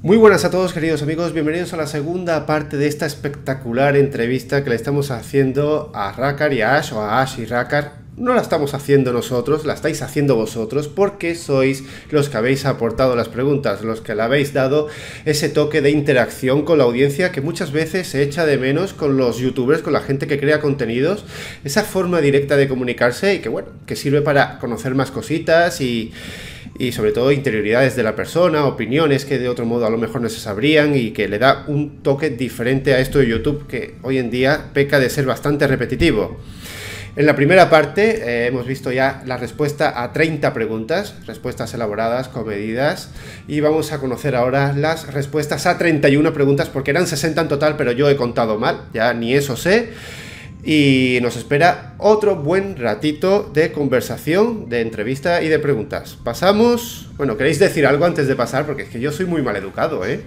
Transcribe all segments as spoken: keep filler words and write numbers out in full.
Muy buenas a todos, queridos amigos, bienvenidos a la segunda parte de esta espectacular entrevista que le estamos haciendo a Rackar y a Ash, o a Ash y Rackar. No la estamos haciendo nosotros, la estáis haciendo vosotros, porque sois los que habéis aportado las preguntas, los que le habéis dado ese toque de interacción con la audiencia que muchas veces se echa de menos con los youtubers, con la gente que crea contenidos, esa forma directa de comunicarse y que bueno, que sirve para conocer más cositas y... y sobre todo interioridades de la persona, opiniones que de otro modo a lo mejor no se sabrían y que le da un toque diferente a esto de YouTube que hoy en día peca de ser bastante repetitivo. En la primera parte eh, hemos visto ya la respuesta a treinta preguntas, respuestas elaboradas, comedidas, y vamos a conocer ahora las respuestas a treinta y una preguntas porque eran sesenta en total, pero yo he contado mal, ya ni eso sé. Y nos espera otro buen ratito de conversación, de entrevista y de preguntas. Pasamos... Bueno, ¿queréis decir algo antes de pasar? Porque es que yo soy muy mal educado, ¿eh?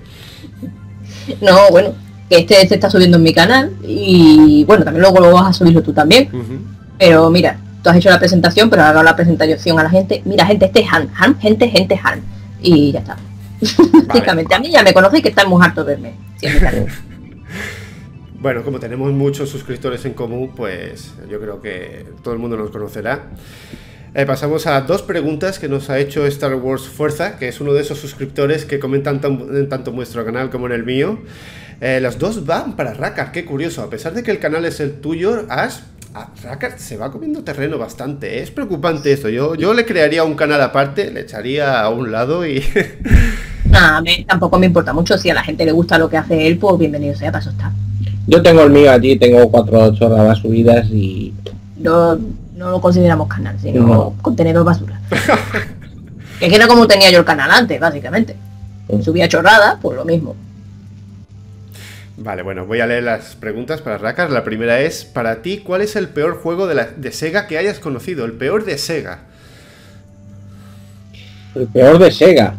No, bueno, que este se está subiendo en mi canal y bueno, también luego lo vas a subirlo tú también. Uh-huh. Pero mira, tú has hecho la presentación, pero has dado la presentación a la gente. Mira, gente, este es Han, Han, gente, gente, Han. Y ya está. Vale. Básicamente, a mí ya me conocéis que estáis muy hartos de verme. Siempre. Bueno, como tenemos muchos suscriptores en común, pues yo creo que todo el mundo nos conocerá. Eh, pasamos a dos preguntas que nos ha hecho Star Wars Fuerza, que es uno de esos suscriptores que comentan tan, tanto en vuestro canal como en el mío. Eh, las dos van para Rackar, qué curioso. A pesar de que el canal es el tuyo, Ash, a Rackar se va comiendo terreno bastante. ¿eh? Es preocupante esto. Yo, yo le crearía un canal aparte, le echaría a un lado y... Nah, a mí tampoco me importa mucho. Si a la gente le gusta lo que hace él, pues bienvenido sea, para eso está. Yo tengo el mío allí, tengo cuatro chorradas subidas y... No, no lo consideramos canal, sino no. Contenedor basura. Es que era como tenía yo el canal antes, básicamente. Subía chorradas, pues lo mismo. Vale, bueno, voy a leer las preguntas para Rackar. La primera es, para ti, ¿cuál es el peor juego de, la, de Sega que hayas conocido? El peor de Sega. El peor de Sega.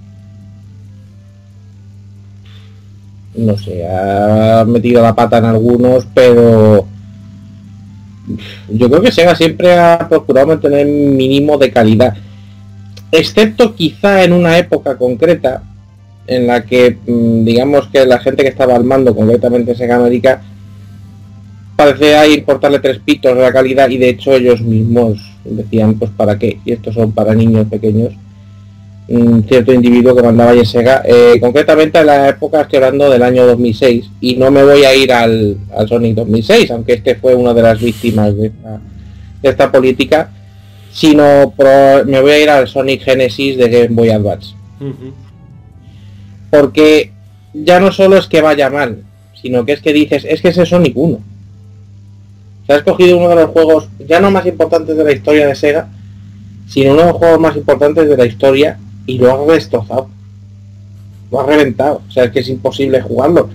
No sé, ha metido la pata en algunos, pero yo creo que Sega siempre ha procurado mantener un mínimo de calidad, excepto quizá en una época concreta en la que digamos que la gente que estaba al mando, concretamente Sega América, parecía importarle tres pitos de la calidad y de hecho ellos mismos decían pues para qué, y estos son para niños pequeños. Un cierto individuo que mandaba ahí en Sega, eh, concretamente en la época, estoy hablando del año dos mil seis, y no me voy a ir al, al Sonic dos mil seis, aunque este fue una de las víctimas de esta, de esta política, sino pro, me voy a ir al Sonic Genesis de Game Boy Advance. Uh-huh. Porque ya no solo es que vaya mal, sino que es que dices, es que ese Sonic uno. Se ha escogido uno de los juegos ya no más importantes de la historia de Sega, sino uno de los juegos más importantes de la historia, y lo ha destrozado, lo ha reventado, o sea, es que es imposible jugarlo.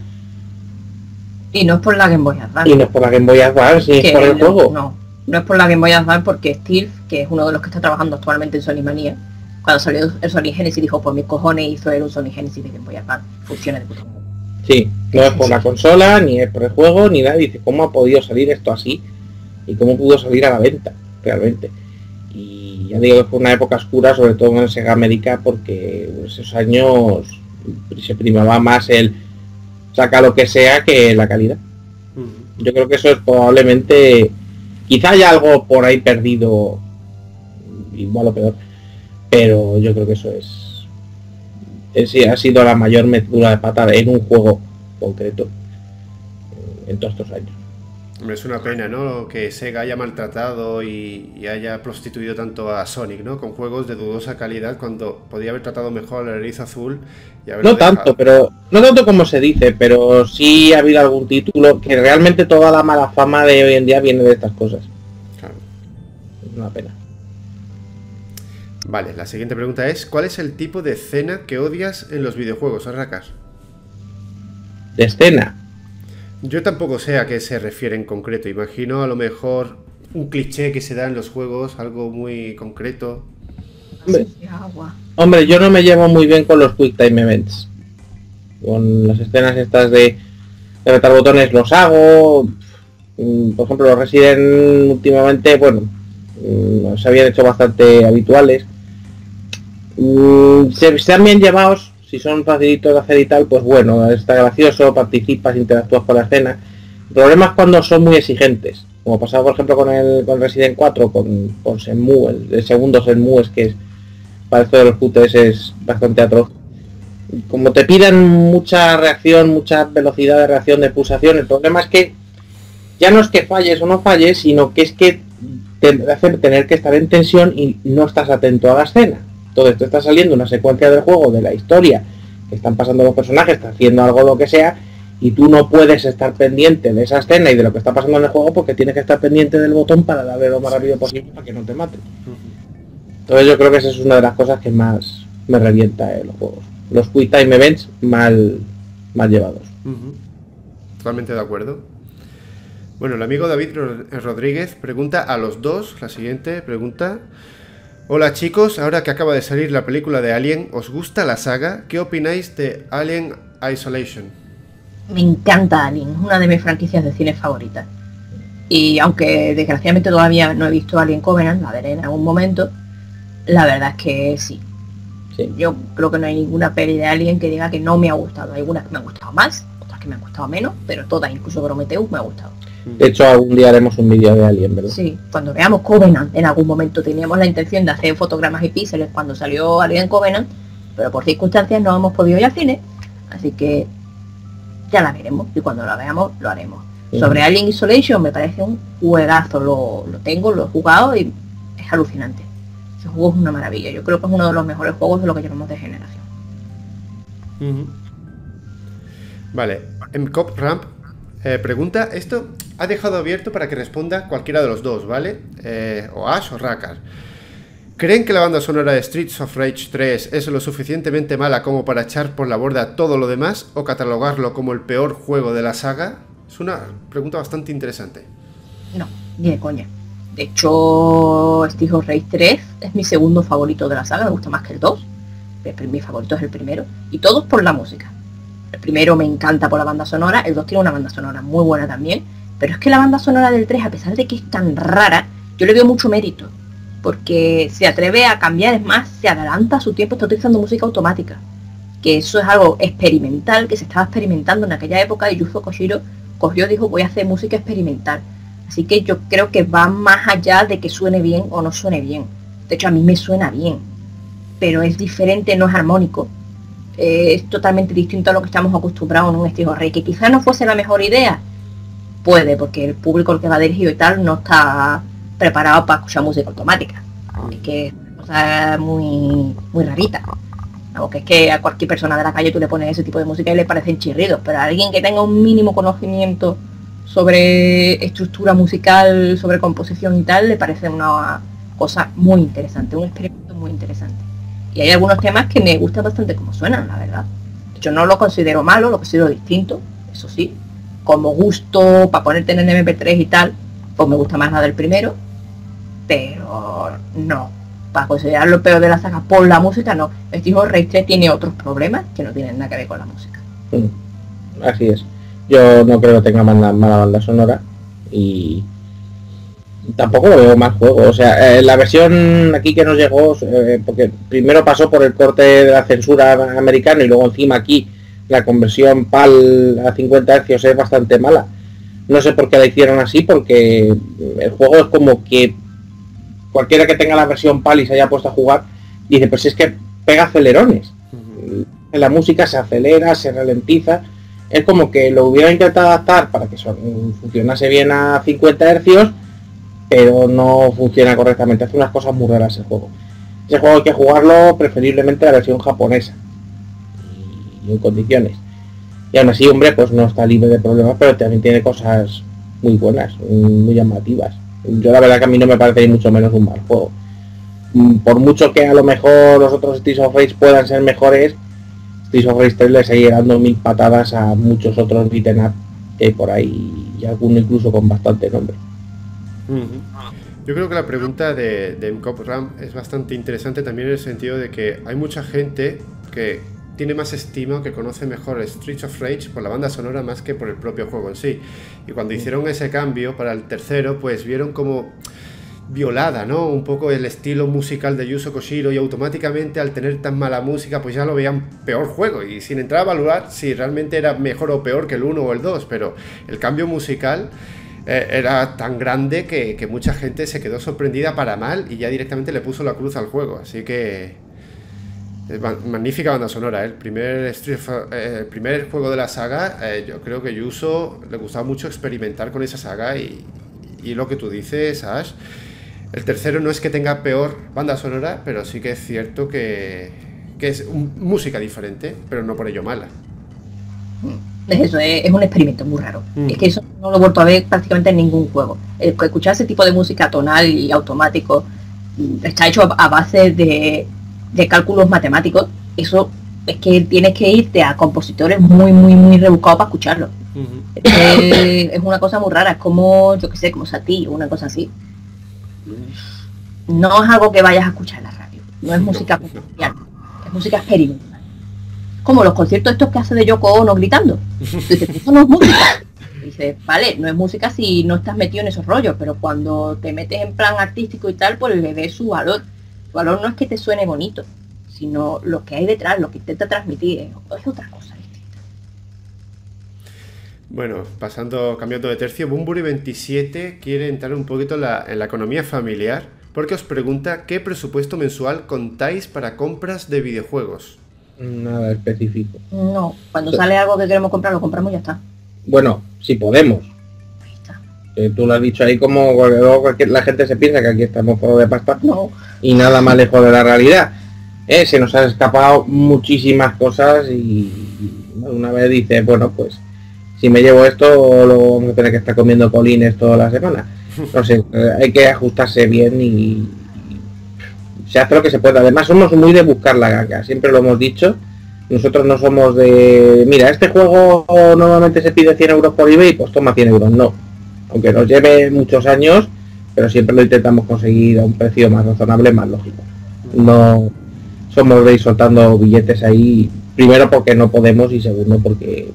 Y no es por la Game Boy Advance. Y no es por la Game Boy Advance, ni es por el no, juego. No, no es por la Game Boy Advance porque Steve, que es uno de los que está trabajando actualmente en Sonic Mania, cuando salió el Sonic Genesis dijo, pues mis cojones hizo él un Sonic Genesis de Game Boy Advance. Funciona de puta madre. Sí, no es por sí. la consola, ni es por el juego, ni nada. Dice, ¿cómo ha podido salir esto así? Y cómo pudo salir a la venta, realmente. Y ya digo que fue una época oscura, sobre todo en Sega América, porque en esos años se primaba más el saca lo que sea que la calidad. Uh-huh. Yo creo que eso es probablemente, quizá haya algo por ahí perdido, igual o peor, pero yo creo que eso es, es ha sido la mayor metedura de pata en un juego concreto en todos estos años. Es una pena, ¿no? Que Sega haya maltratado y, y haya prostituido tanto a Sonic, ¿no? Con juegos de dudosa calidad cuando podía haber tratado mejor al erizo azul y haberlo No dejado. tanto, pero no tanto como se dice, pero sí ha habido algún título que realmente toda la mala fama de hoy en día viene de estas cosas. Claro. Es una pena. Vale, la siguiente pregunta es, ¿cuál es el tipo de escena que odias en los videojuegos, Rackar? ¿De escena? Yo tampoco sé a qué se refiere en concreto. Imagino a lo mejor un cliché que se da en los juegos, algo muy concreto. Hombre, hombre, yo no me llevo muy bien con los Quick Time Events. Con las escenas estas de, de retar botones los hago. Por ejemplo, los Resident últimamente, bueno, se habían hecho bastante habituales. Se están bien llevados si son facilitos de hacer y tal, pues bueno, está gracioso, participas, interactúas con la escena. El problema es cuando son muy exigentes, como pasaba por ejemplo con el con Resident cuatro, con, con Shenmue, el, el segundo Shenmue, es que es, para esto de los Q T S es bastante atroz. Como te piden mucha reacción, mucha velocidad de reacción de pulsación, el problema es que ya no es que falles o no falles, sino que es que te hace tener que estar en tensión y no estás atento a la escena. Entonces te está saliendo una secuencia del juego, de la historia, que están pasando los personajes, está haciendo algo lo que sea, y tú no puedes estar pendiente de esa escena y de lo que está pasando en el juego porque tienes que estar pendiente del botón para darle lo más rápido posible para que no te maten. Entonces yo creo que esa es una de las cosas que más me revienta en los juegos. Los Quick Time Events mal, mal llevados. Uh-huh. Totalmente de acuerdo. Bueno, el amigo David Rodríguez pregunta a los dos, la siguiente pregunta. Hola chicos, ahora que acaba de salir la película de Alien, ¿os gusta la saga? ¿Qué opináis de Alien Isolation? Me encanta Alien, es una de mis franquicias de cine favoritas. Y aunque desgraciadamente todavía no he visto Alien Covenant, la veré en algún momento, la verdad es que sí. sí. Yo creo que no hay ninguna peli de Alien que diga que no me ha gustado. Hay algunas que me han gustado más, otras que me han gustado menos, pero todas, incluso Prometheus, me ha gustado. De hecho, algún día haremos un vídeo de Alien, ¿verdad? Sí, cuando veamos Covenant, en algún momento teníamos la intención de hacer fotogramas y píxeles cuando salió Alien Covenant, pero por circunstancias no hemos podido ir al cine, así que ya la veremos, y cuando la veamos, lo haremos. Sí. Sobre Alien Isolation me parece un juegazo, lo, lo tengo, lo he jugado y es alucinante. Ese juego es una maravilla, yo creo que es uno de los mejores juegos de lo que llevamos de generación. Uh-huh. Vale, Mcop Ramp Eh, pregunta, esto ha dejado abierto para que responda cualquiera de los dos, ¿vale? Eh, o Ash o Rackard. ¿Creen que la banda sonora de Streets of Rage tres es lo suficientemente mala como para echar por la borda todo lo demás o catalogarlo como el peor juego de la saga? Es una pregunta bastante interesante. No, ni de coña. De hecho, Streets of Rage tres es mi segundo favorito de la saga, me gusta más que el dos. Mi favorito es el primero. Y todos por la música. El primero me encanta por la banda sonora, el dos tiene una banda sonora muy buena también, pero es que la banda sonora del tres, a pesar de que es tan rara, yo le veo mucho mérito, porque se atreve a cambiar, es más, se adelanta a su tiempo, está utilizando música automática, que eso es algo experimental, que se estaba experimentando en aquella época, y Yuzo Koshiro cogió y dijo, voy a hacer música experimental. Así que yo creo que va más allá de que suene bien o no suene bien. De hecho, a mí me suena bien, pero es diferente, no es armónico. Eh, es totalmente distinto a lo que estamos acostumbrados en un Streets of Rage, que quizás no fuese la mejor idea, puede, porque el público al que va dirigido y tal no está preparado para escuchar música automática, es que es una cosa muy muy rarita, ¿no? Que es que a cualquier persona de la calle tú le pones ese tipo de música y le parecen chirridos, pero a alguien que tenga un mínimo conocimiento sobre estructura musical, sobre composición y tal, le parece una cosa muy interesante, un experimento muy interesante. Y hay algunos temas que me gustan bastante como suenan, la verdad. Yo no lo considero malo, lo considero distinto, eso sí. Como gusto, para ponerte en el eme pe tres y tal, pues me gusta más la del primero. Pero no, para considerarlo el peor de la saga por la música, no. Streets of Rage tres tiene otros problemas que no tienen nada que ver con la música. Mm, así es. Yo no creo que tenga mala, mala banda sonora y tampoco lo veo mal juego. O sea, eh, la versión aquí que nos llegó, eh, porque primero pasó por el corte de la censura americana y luego encima aquí la conversión PAL a cincuenta hercios es bastante mala. No sé por qué la hicieron así, porque el juego es como que cualquiera que tenga la versión PAL y se haya puesto a jugar dice, pues es que pega acelerones. Uh-huh. La música se acelera, se ralentiza. Es como que lo hubiera intentado adaptar para que funcionase bien a cincuenta hercios, pero no funciona correctamente, hace unas cosas muy raras el juego. Ese juego hay que jugarlo preferiblemente la versión japonesa y en condiciones. Y aún así, hombre, pues no está libre de problemas, pero también tiene cosas muy buenas, muy llamativas. Yo la verdad que a mí no me parece ni mucho menos un mal juego. Por mucho que a lo mejor los otros Streets of Rage puedan ser mejores, Streets of Rage tres le sigue dando mil patadas a muchos otros beat'em up que hay por ahí, y alguno incluso con bastante nombre. Yo creo que la pregunta de, de Mcop Ram es bastante interesante también en el sentido de que hay mucha gente que tiene más estima, que conoce mejor Streets of Rage por la banda sonora más que por el propio juego en sí. Y cuando hicieron ese cambio para el tercero, pues vieron como violada, ¿no? Un poco el estilo musical de Yuzo Koshiro, y automáticamente al tener tan mala música pues ya lo veían peor juego, y sin entrar a valorar si realmente era mejor o peor que el uno o el dos, pero el cambio musical eh, era tan grande que, que mucha gente se quedó sorprendida para mal y ya directamente le puso la cruz al juego, así que eh, magnífica banda sonora, ¿eh? El primer, Street, eh, el primer juego de la saga, eh, yo creo que Yuzo le gustaba mucho experimentar con esa saga, y, y lo que tú dices, Ash, el tercero no es que tenga peor banda sonora, pero sí que es cierto que, que es un, música diferente, pero no por ello mala. Es eso, es, es un experimento muy raro. Mm. Es que eso no lo he vuelto a ver prácticamente en ningún juego. El, escuchar ese tipo de música tonal y automático está hecho a, a base de, de cálculos matemáticos. Eso es que tienes que irte a compositores muy, muy, muy rebuscados para escucharlo. Uh-huh. es, es una cosa muy rara, es como, yo que sé, como Satie o una cosa así. No es algo que vayas a escuchar en la radio, no es música comercial, es música experimental. Como los conciertos estos que hace de Yoko Ono gritando. Dices, eso no es música. Dices, vale, no es música si no estás metido en esos rollos, pero cuando te metes en plan artístico y tal, pues le ves su valor. Su valor no es que te suene bonito, sino lo que hay detrás, lo que intenta transmitir, es, es otra cosa distinta. Bueno, pasando, cambiando de tercio, Bumburi veintisiete quiere entrar un poquito en la, en la economía familiar, porque os pregunta qué presupuesto mensual contáis para compras de videojuegos. Nada específico. No, cuando sale algo que queremos comprar, lo compramos y ya está. Bueno, si podemos. Ahí está. Eh, tú lo has dicho ahí como luego la gente se piensa que aquí estamos por de pasta. No. Y nada más lejos de la realidad. Eh, se nos han escapado muchísimas cosas y, y una vez dice, bueno, pues si me llevo esto, lo vamos a tener que estar comiendo colines toda la semana. No sé, hay que ajustarse bien y, y se hace lo que se puede. Además somos muy de buscar la ganga, siempre lo hemos dicho. Nosotros no somos de, mira, este juego normalmente se pide cien euros por eBay, pues toma cien euros. No, aunque nos lleve muchos años, pero siempre lo intentamos conseguir a un precio más razonable, más lógico. No somos de ir soltando billetes ahí, primero porque no podemos y segundo porque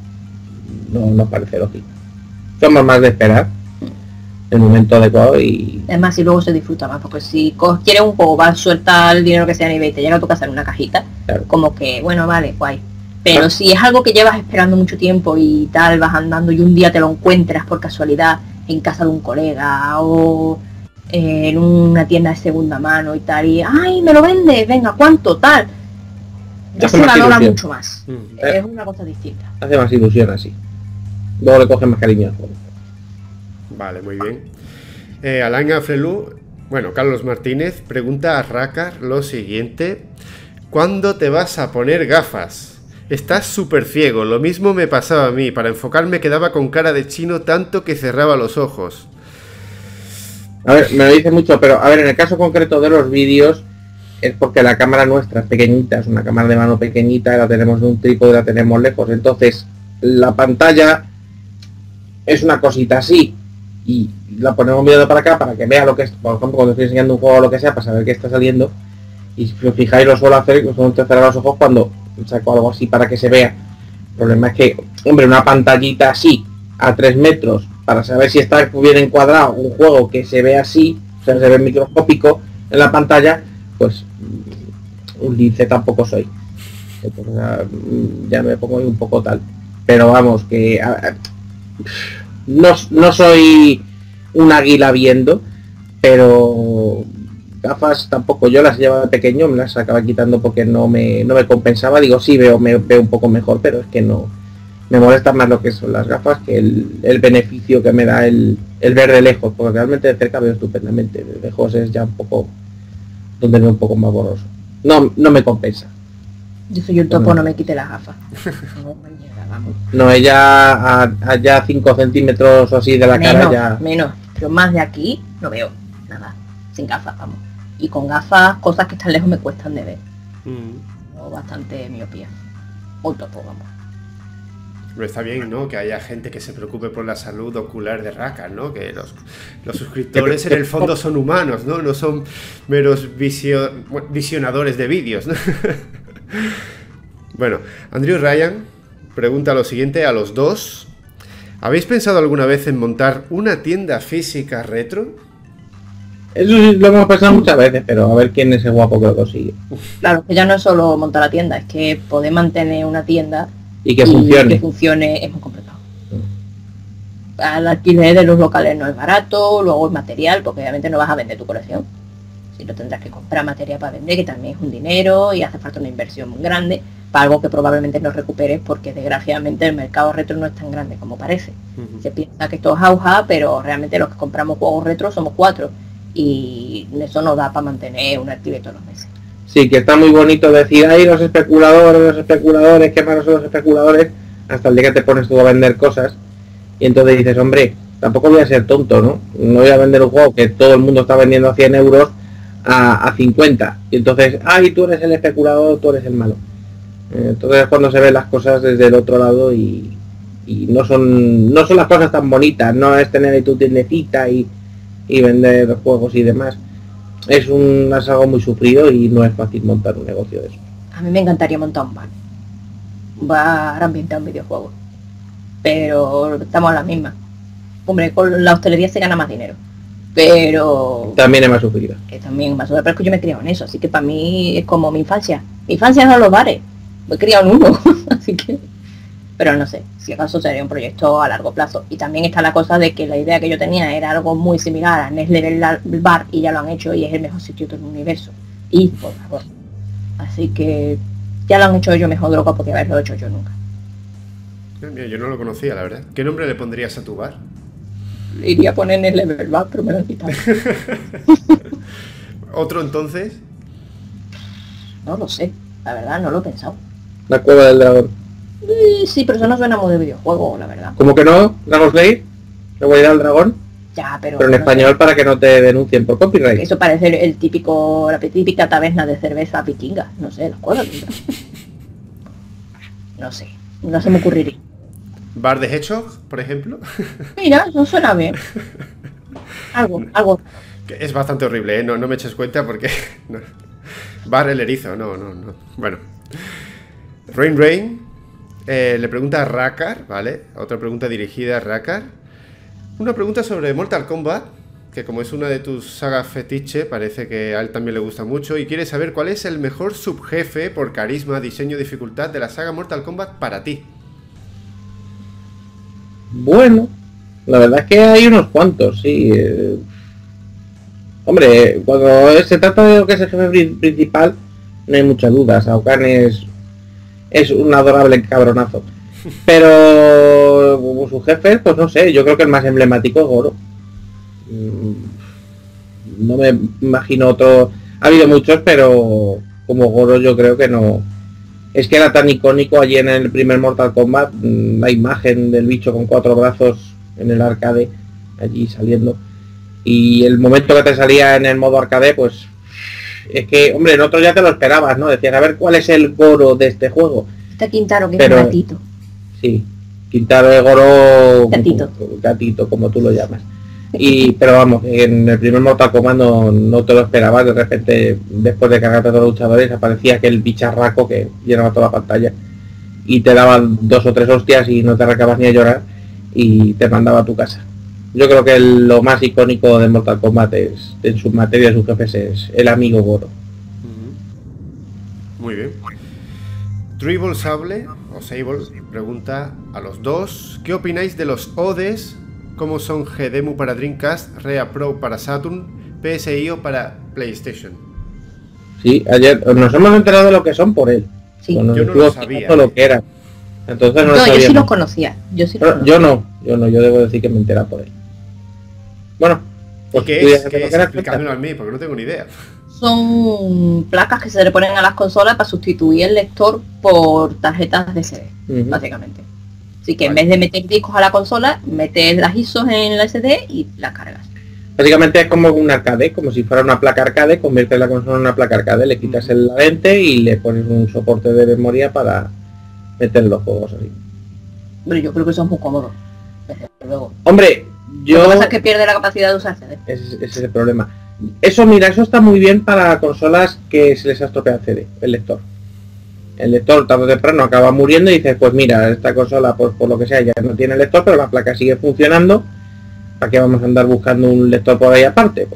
no nos parece lógico. Somos más de esperar el momento adecuado y... Además, y luego se disfruta más, porque si quieres un juego, vas a soltar el dinero que sea en eBay y te llega a tu casa en una cajita, claro. Como que, bueno, vale, guay. Pero ah. si es algo que llevas esperando mucho tiempo y tal, vas andando y un día te lo encuentras por casualidad en casa de un colega o eh, en una tienda de segunda mano y tal, y ¡ay, me lo vendes! Venga, ¿cuánto? Tal. Ya se valora mucho más. Mm. Es una cosa distinta. Hace más ilusión así. Luego le cogen más cariño al juego. Vale, muy bien. Eh, Alain Afrelú, bueno, Carlos Martínez, pregunta a Rakar lo siguiente. ¿Cuándo te vas a poner gafas? Estás súper ciego, lo mismo me pasaba a mí. Para enfocarme quedaba con cara de chino tanto que cerraba los ojos. A ver, me lo dice mucho, pero a ver, en el caso concreto de los vídeos es porque la cámara nuestra es pequeñita, es una cámara de mano pequeñita, la tenemos de un trípode, la tenemos lejos, entonces la pantalla es una cosita así y la ponemos mirando para acá para que vea lo que es, por ejemplo, cuando estoy enseñando un juego o lo que sea, para saber qué está saliendo. Y si os fijáis, lo suelo hacer, lo suelo cerrar los ojos cuando saco algo así para que se vea. El problema es que, hombre, una pantallita así, a tres metros, para saber si está bien encuadrado un juego que se ve así, o sea, se ve microscópico en la pantalla, pues un lince tampoco soy. Entonces, ya me pongo un poco tal. Pero vamos, que... A, a, No, no soy un águila viendo, pero gafas tampoco, yo las llevaba de pequeño, me las acababa quitando porque no me, no me compensaba. Digo, sí, veo, me veo un poco mejor, pero es que no, me molesta más lo que son las gafas que el, el beneficio que me da el, el ver de lejos, porque realmente de cerca veo estupendamente, de lejos es ya un poco, donde veo un poco más borroso. No, no me compensa. Yo soy un topo, no, no me quite las gafas. No, ella a, a ya cinco centímetros o así de la menos, cara ya... Menos, pero más de aquí no veo nada, sin gafas, vamos. Y con gafas, cosas que están lejos me cuestan de ver. Mm. O bastante miopía. Un topo, vamos. Pero está bien, ¿no? Que haya gente que se preocupe por la salud ocular de Rakar, ¿no? Que los, los suscriptores en el fondo son humanos, ¿no? No son meros visio, visionadores de vídeos, ¿no? Bueno, Andrew Ryan pregunta lo siguiente a los dos. ¿Habéis pensado alguna vez en montar una tienda física retro? Eso sí lo hemos pensado muchas veces, pero a ver quién es el guapo que lo consigue. Claro, que ya no es solo montar la tienda, es que poder mantener una tienda y que funcione. que funcione es muy complicado. El alquiler de los locales no es barato, luego el material, porque obviamente no vas a vender tu colección. Si no tendrás que comprar material para vender, que también es un dinero y hace falta una inversión muy grande para algo que probablemente no recuperes, porque desgraciadamente el mercado retro no es tan grande como parece. Uh-huh. Se piensa que esto es auja, pero realmente los que compramos juegos retro somos cuatro y eso no da para mantener un alquiler todos los meses. Sí, que está muy bonito decir, ay, los especuladores, los especuladores, qué malos son los especuladores, hasta el día que te pones tú a vender cosas y entonces dices, hombre, tampoco voy a ser tonto, ¿no? No voy a vender un juego que todo el mundo está vendiendo a cien euros a, a cincuenta. Y entonces, ay, tú eres el especulador, tú eres el malo. Entonces es cuando se ven las cosas desde el otro lado y, y no son no son las cosas tan bonitas, no es tener ahí tu tiendecita y, y vender juegos y demás. Es un es algo muy sufrido y no es fácil montar un negocio de eso. A mí me encantaría montar un bar. Un bar ambientado en videojuegos. Pero estamos a la misma. Hombre, con la hostelería se gana más dinero. Pero... también es más sufrido. Que también es más sufrido, pero es que yo me he criado en eso, así que para mí es como mi infancia. Mi infancia son los bares. Me he criado en uno, así que... Pero no sé, si acaso sería un proyecto a largo plazo. Y también está la cosa de que la idea que yo tenía era algo muy similar a Next Level Bar y ya lo han hecho y es el mejor sitio del universo. Y por favor. Así que ya lo han hecho ellos mejor de lo que podía haberlo hecho yo nunca. Mira, yo no lo conocía, la verdad. ¿Qué nombre le pondrías a tu bar? Le iría a poner Next Level Bar, pero me lo han quitado. ¿Otro entonces? No lo sé, la verdad no lo he pensado. La cueva del dragón. Sí, pero eso no suena muy de videojuego, la verdad. ¿Cómo que no? ¿Dragon Slayer? ¿La huella del dragón? Ya, pero... Pero en no español sé. Para que no te denuncien por copyright. Eso parece el, el típico, la típica taberna de cerveza vikinga. No sé, la cueva. No sé, no se me ocurriría. ¿Bar de Hedgehog, por ejemplo? Mira, eso suena bien. Algo, algo. Es bastante horrible, ¿eh? No, no me eches cuenta porque... no. Bar el erizo, no, no, no. Bueno. Rain Rain eh, le pregunta a Rakar, ¿vale? Otra pregunta dirigida a Rakar. Una pregunta sobre Mortal Kombat, que como es una de tus sagas fetiche, parece que a él también le gusta mucho, y quiere saber cuál es el mejor subjefe por carisma, diseño, dificultad de la saga Mortal Kombat para ti. Bueno, la verdad es que hay unos cuantos, sí. Eh... Hombre, cuando se trata de lo que es el jefe principal, no hay muchas dudas. Shao Kahn es, es un adorable cabronazo. Pero como su jefe, pues no sé, yo creo que el más emblemático es Goro. No me imagino otro. Ha habido muchos, pero como Goro yo creo que no. Es que era tan icónico allí en el primer Mortal Kombat, la imagen del bicho con cuatro brazos en el arcade, allí saliendo. Y el momento que te salía en el modo arcade, pues es que, hombre, en otro ya te lo esperabas, ¿no? Decías, a ver cuál es el Goro de este juego. Está Quintaro, que Pero, es un gatito. Sí, Quintaro es Goro... Gatito. Gatito, como tú lo llamas. Y, pero vamos, en el primer Mortal Kombat no, no te lo esperabas, de repente, después de cargarte a todos los luchadores, aparecía aquel bicharraco que llenaba toda la pantalla. Y te daban dos o tres hostias y no te arrancabas ni a llorar y te mandaba a tu casa. Yo creo que el, lo más icónico de Mortal Kombat es, en su materia de sus jefes, es el amigo Goro. Muy bien. Dribble Sable, o Sable, pregunta a los dos, ¿qué opináis de los O D Es? ¿Cómo son G-Demo para Dreamcast, Rea Pro para Saturn, P S I O para PlayStation? Sí, ayer nos hemos enterado de lo que son por él. Sí. Yo no lo sabía. Lo que era. Entonces no, no lo yo sí los conocía. Yo sí Pero, los conocía. yo no, yo no, yo debo decir que me entera por él. Bueno, pues ¿qué tú ya es? sabes ¿Qué lo es? que era, Explícamelo a mí, porque no tengo ni idea. Son placas que se le ponen a las consolas para sustituir el lector por tarjetas de C D, Ujú. básicamente. Así que Vale. en vez de meter discos a la consola, metes las I S Os en la S D y las cargas. Básicamente es como un arcade, como si fuera una placa arcade, conviertes la consola en una placa arcade, le quitas el lente y le pones un soporte de memoria para meter los juegos así. Pero yo creo que eso es muy cómodo. Desde luego. Hombre, Lo yo... que pasa es que pierde la capacidad de usar C D. Ese, ese es el problema. Eso, mira, eso está muy bien para consolas que se les ha estropeado el C D, el lector. El lector tarde o temprano acaba muriendo y dices, pues mira, esta consola, pues por lo que sea, ya no tiene lector, pero la placa sigue funcionando. ¿Para qué vamos a andar buscando un lector por ahí aparte? Pues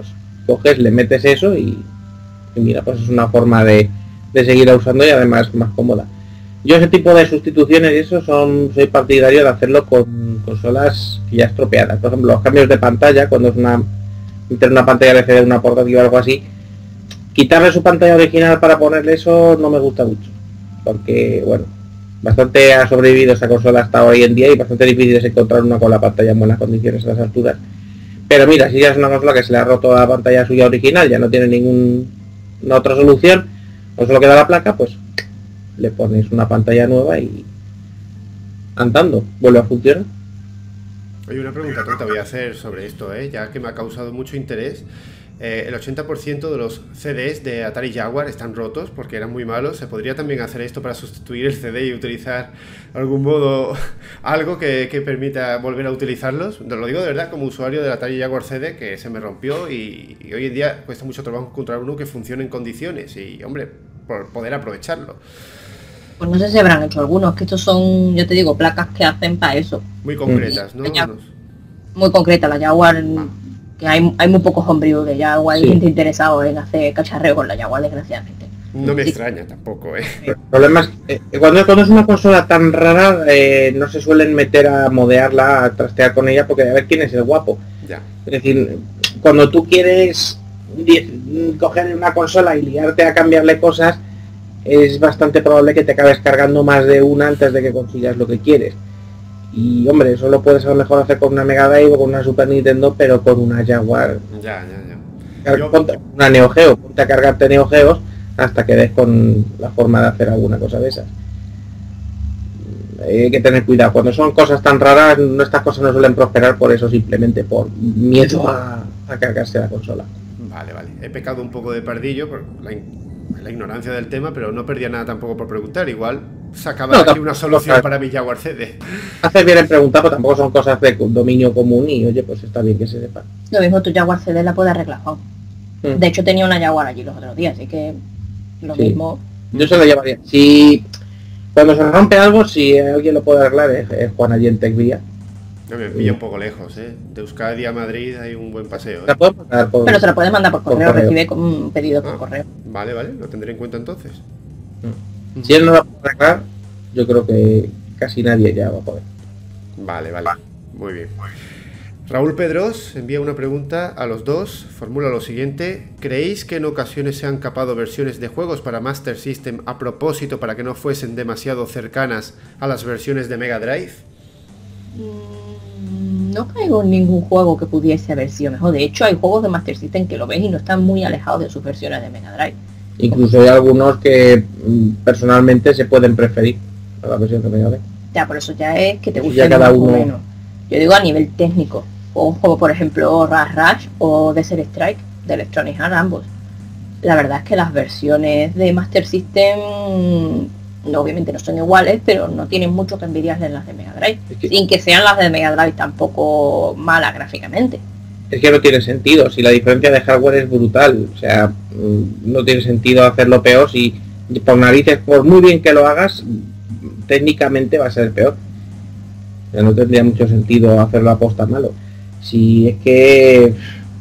coges, le metes eso y, y mira, pues es una forma de, de seguir usando y además más cómoda. Yo ese tipo de sustituciones y eso son soy partidario de hacerlo con consolas ya estropeadas. Por ejemplo, los cambios de pantalla, cuando es una meter una pantalla L C D, una portátil o algo así, quitarle su pantalla original para ponerle eso no me gusta mucho. Porque, bueno, bastante ha sobrevivido esa consola hasta hoy en día y bastante difícil es encontrar una con la pantalla en buenas condiciones a las alturas. Pero mira, si ya es una consola que se le ha roto la pantalla suya original, ya no tiene ninguna otra solución, o solo queda la placa, pues le pones una pantalla nueva y andando, vuelve a funcionar. Oye, una pregunta que te voy a hacer sobre esto, ¿eh? Ya que me ha causado mucho interés. Eh, el ochenta por ciento de los C Ds de Atari Jaguar están rotos porque eran muy malos. ¿Se podría también hacer esto para sustituir el C D y utilizar algún modo, algo que, que permita volver a utilizarlos? Te lo digo de verdad como usuario del Atari Jaguar C D que se me rompió y, y hoy en día cuesta mucho trabajo encontrar uno que funcione en condiciones y, hombre, por poder aprovecharlo. Pues no sé si habrán hecho algunos, que estos son, yo te digo, placas que hacen para eso. Muy concretas, ¿no? Muy concretas, la Jaguar, ah. que hay, hay muy pocos hombríos de Jaguar, sí. Hay gente interesada en hacer cacharreo con la Jaguar, desgraciadamente. No me sí. extraña tampoco, ¿eh? El problema es que cuando, cuando es una consola tan rara, eh, no se suelen meter a modearla, a trastear con ella, porque a ver quién es el guapo. Ya. Es decir, cuando tú quieres coger una consola y liarte a cambiarle cosas, es bastante probable que te acabes cargando más de una antes de que consigas lo que quieres. Y hombre, eso lo puedes a lo mejor hacer con una Mega Drive o con una Super Nintendo, pero con una Jaguar. Ya, ya, ya. Yo... Ponte una Neo Geo, ponte a cargarte Neo Geos hasta que des con la forma de hacer alguna cosa de esas. Hay que tener cuidado. Cuando son cosas tan raras, estas cosas no suelen prosperar por eso, simplemente por miedo a, a cargarse la consola. Vale, vale. He pecado un poco de pardillo por la, la ignorancia del tema, pero no perdía nada tampoco por preguntar. Igual sacaba no, aquí una solución no, para mi Jaguar C D. Haces bien en preguntar, pero tampoco son cosas de dominio común y oye, pues está bien que se sepa. Lo mismo tu Jaguar C D la puedes arreglar, Juan. Hmm. De hecho tenía una Jaguar allí los otros días, así que lo sí. mismo. Yo se lo llevaría. Si cuando se rompe algo, si alguien lo puede arreglar, es, es Juan allí en Tecvía. No, me pilla un poco lejos, ¿eh? De Euskadi a Madrid hay un buen paseo, ¿eh? ¿La puedo mandar por... Pero se la puedes mandar por correo, por correo. Recibe un pedido por ah, correo. Vale, vale, lo tendré en cuenta entonces. Si él no la puede arreglar, yo creo que casi nadie ya va a poder. Vale, vale, muy bien. Raúl Pedros envía una pregunta a los dos, formula lo siguiente: ¿creéis que en ocasiones se han capado versiones de juegos para Master System a propósito para que no fuesen demasiado cercanas a las versiones de Mega Drive? No caigo en ningún juego que pudiese haber sido mejor. De hecho, hay juegos de Master System que lo ves y no están muy alejados de sus versiones de Mega Drive. Incluso hay algunos que personalmente se pueden preferir a la versión de Mega Drive. Ya, por eso ya es que te gusta ya cada uno. Menos. Yo digo a nivel técnico. Juegos como por ejemplo Rush Rush o Desert Strike de Electronic Arts, ambos. La verdad es que las versiones de Master System no, obviamente no son iguales, pero no tienen mucho que envidiarle en las de Mega Drive, es que... sin que sean las de Mega Drive tampoco malas gráficamente. Es que no tiene sentido, si la diferencia de hardware es brutal, o sea, no tiene sentido hacerlo peor si por narices, por muy bien que lo hagas, técnicamente va a ser peor. O sea, no tendría mucho sentido hacerlo a posta malo. Si es que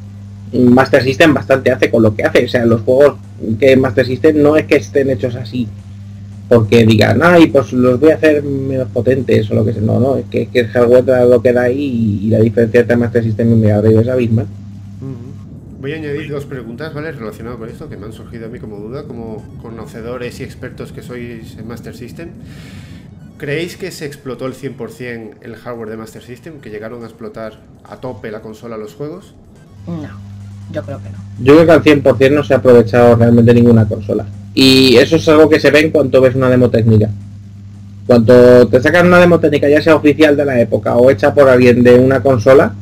Master System bastante hace con lo que hace, o sea, los juegos que Master System no es que estén hechos así porque digan, ay, pues los voy a hacer menos potentes o lo que sea, no, no, es que, que el hardware da lo que da ahí y, y la diferencia entre Master System y Mega Drive es abismal. Uh-huh. Voy a añadir dos preguntas, ¿vale? Relacionadas con esto, que me han surgido a mí como duda, como conocedores y expertos que sois en Master System. ¿Creéis que se explotó el cien por ciento el hardware de Master System? ¿Que llegaron a explotar a tope la consola, los juegos? No, yo creo que no. Yo creo que al cien por ciento no se ha aprovechado realmente ninguna consola. Y eso es algo que se ve en cuanto ves una demo técnica. Cuando te sacan una demo técnica, ya sea oficial de la época o hecha por alguien de una consola,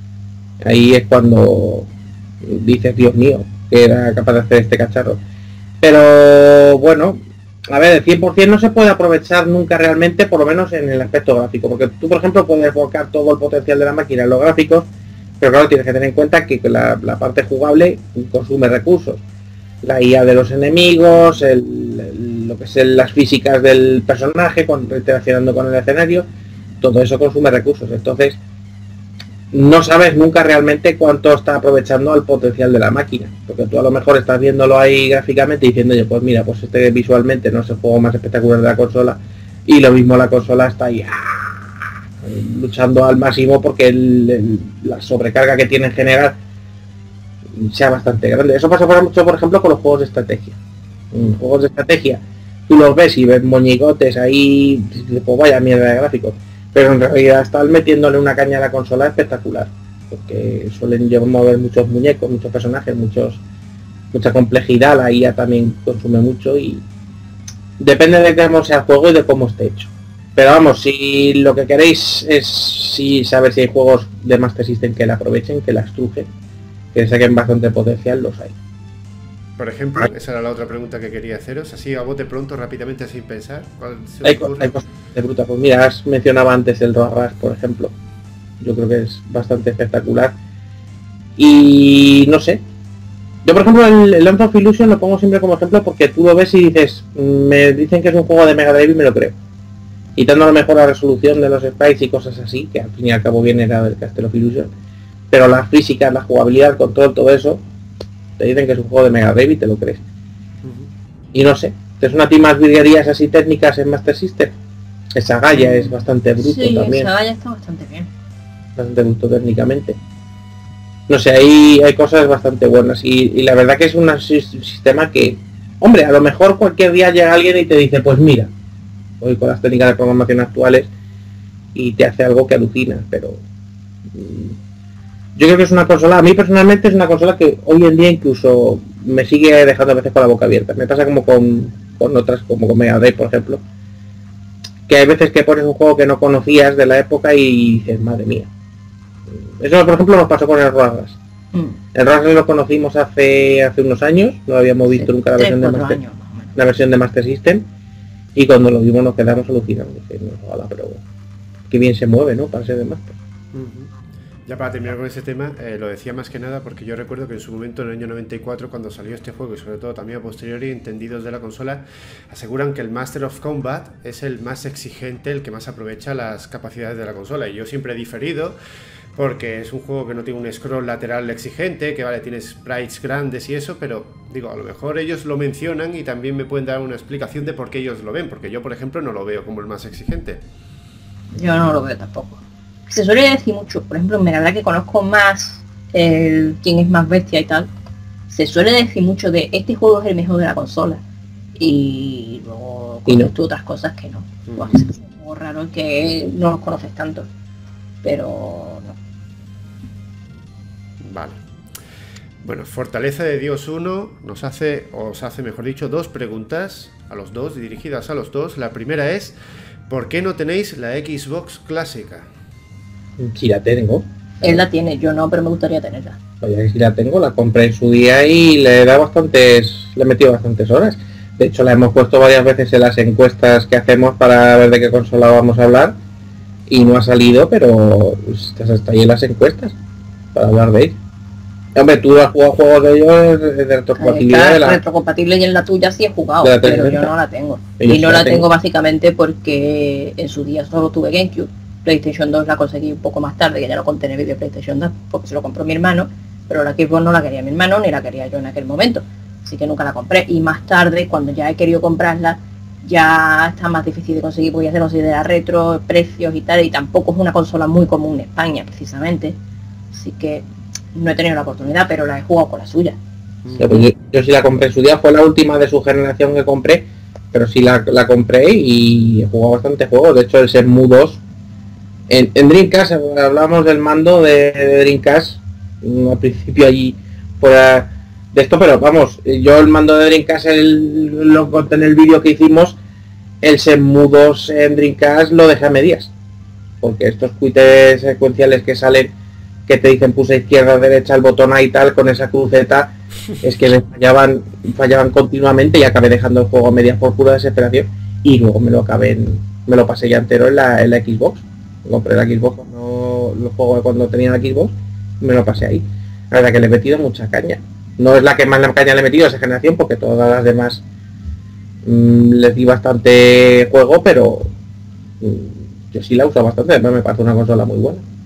ahí es cuando dices, Dios mío, que era capaz de hacer este cacharro. Pero bueno, a ver, el cien por ciento no se puede aprovechar nunca realmente, por lo menos en el aspecto gráfico, porque tú, por ejemplo, puedes volcar todo el potencial de la máquina en los gráficos, pero claro, tienes que tener en cuenta que la, la parte jugable consume recursos. La I A de los enemigos, el, el, lo que es el, las físicas del personaje, con, interaccionando con el escenario, todo eso consume recursos. Entonces, no sabes nunca realmente cuánto está aprovechando al potencial de la máquina, porque tú a lo mejor estás viéndolo ahí gráficamente y diciendo, yo pues mira, pues este visualmente no es el juego más espectacular de la consola, y lo mismo la consola está ahí ¡ah! luchando al máximo porque el, el, la sobrecarga que tiene en general sea bastante grande. Eso pasa mucho, por ejemplo, con los juegos de estrategia. En juegos de estrategia tú los ves y ves moñigotes ahí, pues vaya mierda de gráficos, pero en realidad están metiéndole una caña a la consola espectacular, porque suelen llevar mover muchos muñecos, muchos personajes, muchos mucha complejidad. La I A también consume mucho y depende de cómo sea el juego y de cómo esté hecho. Pero vamos, si lo que queréis es si saber si hay juegos de Master System que la aprovechen, que la estrujen, que saquen bastante potencial, los hay. Por ejemplo, esa era la otra pregunta que quería haceros, así a bote pronto, rápidamente, sin pensar. ¿Cuál se hay, hay cosas de bruta. Pues mira, has mencionado antes el Road Rash, por ejemplo. Yo creo que es bastante espectacular. Y no sé. Yo, por ejemplo, el, el Lance of Illusion lo pongo siempre como ejemplo porque tú lo ves y dices, me dicen que es un juego de Mega Drive y me lo creo. Quitando a lo mejor la resolución de los sprites y cosas así, que al fin y al cabo viene del Castle of Illusion. Pero las físicas, la jugabilidad, el control, todo eso, te dicen que es un juego de Mega Drive y te lo crees. Uh-huh. Y no sé, ¿te suena a ti más virguerías así técnicas en Master System? Esa Gaia es bastante bruto sí, también. Esa Gaia está bastante bien. Bastante bruto técnicamente. No sé, hay, hay cosas bastante buenas. Y, y la verdad que es un sistema que, hombre, a lo mejor cualquier día llega alguien y te dice, pues mira, hoy con las técnicas de programación actuales y te hace algo que alucina, pero... Yo creo que es una consola, a mí personalmente es una consola que hoy en día incluso me sigue dejando a veces con la boca abierta. Me pasa como con, con otras, como con Mega Drive, por ejemplo. Que hay veces que pones un juego que no conocías de la época y dices, madre mía. Eso, por ejemplo, nos pasó con el Road Rash. Mm. El Road Rash lo conocimos hace hace unos años, no habíamos visto sí, nunca la versión, de Master, años, la versión de Master System. Y cuando lo vimos nos quedamos alucinados. Dije, no, ojalá, pero qué bien se mueve, ¿no? Para ser de Master. Uh-huh. Ya para terminar con ese tema, eh, lo decía más que nada porque yo recuerdo que en su momento, en el año noventa y cuatro, cuando salió este juego y sobre todo también a posteriori, entendidos de la consola, aseguran que el Master of Combat es el más exigente, el que más aprovecha las capacidades de la consola. Y yo siempre he diferido porque es un juego que no tiene un scroll lateral exigente, que vale, tiene sprites grandes y eso, pero digo, a lo mejor ellos lo mencionan y también me pueden dar una explicación de por qué ellos lo ven, porque yo, por ejemplo, no lo veo como el más exigente. Yo no lo veo tampoco. Se suele decir mucho, por ejemplo, en Mega Drive, que conozco más el quién es más bestia y tal, se suele decir mucho de este juego es el mejor de la consola y luego y no. tú otras cosas que no. Mm. Pues, es un juego raro que no los conoces tanto, pero no. Vale. Bueno, Fortaleza de Dios uno nos hace, os hace mejor dicho, dos preguntas a los dos, dirigidas a los dos. La primera es, ¿por qué no tenéis la Xbox clásica? Si la tengo. Él la tiene, yo no, pero me gustaría tenerla. Oye, si la tengo, la compré en su día y le da bastantes, le he metido bastantes horas. De hecho, la hemos puesto varias veces en las encuestas que hacemos para ver de qué consola vamos a hablar y no ha salido, pero está ahí en las encuestas para hablar de ella. Hombre, tú has jugado juegos de ellos de retrocompatibilidad. De la... retrocompatible y en la tuya sí he jugado, pero yo no la tengo. Ellos y no la, la tengo. tengo básicamente porque en su día solo tuve GameCube. PlayStation dos la conseguí un poco más tarde, que ya lo conté en el vídeo de PlayStation dos, porque se lo compró mi hermano, pero la Xbox no la quería mi hermano, ni la quería yo en aquel momento, así que nunca la compré. Y más tarde, cuando ya he querido comprarla, ya está más difícil de conseguir, porque ya se considera retro, precios y tal, y tampoco es una consola muy común en España, precisamente, así que no he tenido la oportunidad, pero la he jugado con la suya. Sí, pues yo, yo sí la compré en su día, fue la última de su generación que compré, pero sí la, la compré y he jugado bastante juegos. De hecho, el Shenmue dos en, en Dreamcast, hablamos del mando de, de Dreamcast al principio allí fuera de esto, pero vamos, yo el mando de Dreamcast el, lo conté en el vídeo que hicimos. El Shenmue dos en Dreamcast lo dejé a medias, porque estos quites secuenciales que salen, que te dicen pulsa izquierda, derecha, el botón A y tal, con esa cruceta, es que me fallaban, fallaban continuamente y acabé dejando el juego a medias por pura desesperación. Y luego me lo acabé en, me lo pasé ya entero en la, en la Xbox. Compré la Xbox cuando lo juego cuando tenía la Xbox, me lo pasé ahí. La verdad que le he metido mucha caña. No es la que más la caña le he metido a esa generación, porque todas las demás mmm, les di bastante juego, pero mmm, yo sí la uso bastante, además me parece una consola muy buena.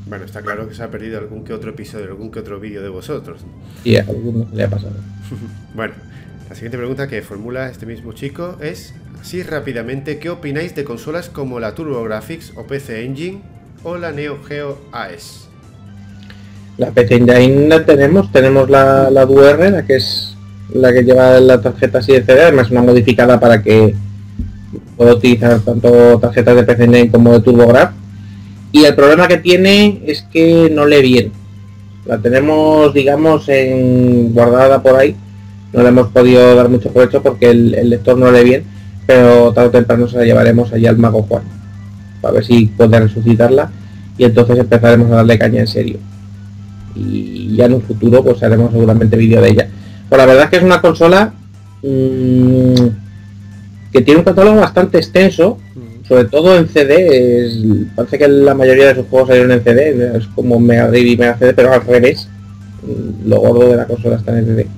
Bueno, está claro que se ha perdido algún que otro episodio, algún que otro vídeo de vosotros. Y a alguno le ha pasado. Bueno, la siguiente pregunta que formula este mismo chico es, así rápidamente, ¿qué opináis de consolas como la TurboGrafx o P C Engine o la Neo Geo A E S? La P C Engine la tenemos, tenemos la, la D U R, la que es la que lleva la tarjeta así de C D, además una modificada para que pueda utilizar tanto tarjetas de P C Engine como de TurboGrafx. Y el problema que tiene es que no lee bien. La tenemos, digamos, en guardada por ahí. No le hemos podido dar mucho provecho porque el, el lector no lee bien, pero tarde o temprano se la llevaremos allá al Mago Juan para ver si puede resucitarla y entonces empezaremos a darle caña en serio. Y ya en un futuro pues haremos seguramente vídeo de ella. Pues la verdad es que es una consola mmm, que tiene un catálogo bastante extenso. Sobre todo en C D, es, parece que la mayoría de sus juegos salieron en C D, es como Mega Drive y Mega C D, pero al revés, lo gordo de la consola está en C D.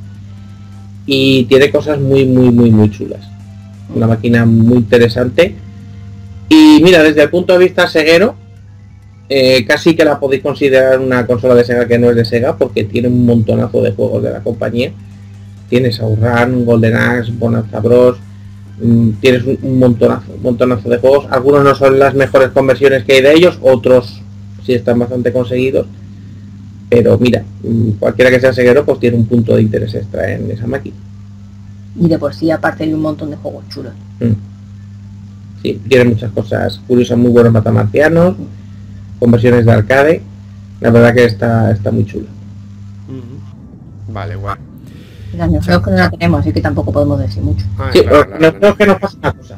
Y tiene cosas muy, muy, muy, muy chulas. Una máquina muy interesante. Y mira, desde el punto de vista seguero, eh, casi que la podéis considerar una consola de Sega que no es de Sega, porque tiene un montonazo de juegos de la compañía. Tienes Outrun, Golden Axe, Bonanza Bros. Tienes un montonazo, un montonazo de juegos. Algunos no son las mejores conversiones que hay de ellos, otros sí están bastante conseguidos. Pero mira, cualquiera que sea seguero pues tiene un punto de interés extra en esa máquina. Y de por sí aparte hay un montón de juegos chulos. Mm. Sí, tiene muchas cosas curiosas, muy buenos matamarcianos, conversiones de arcade. La verdad que está, está muy chulo. Uh-huh. Vale, guay. Las Neo Geo que no la tenemos, así que tampoco podemos decir mucho. Ah, Sí, claro, pero claro, creo que nos pasa una cosa.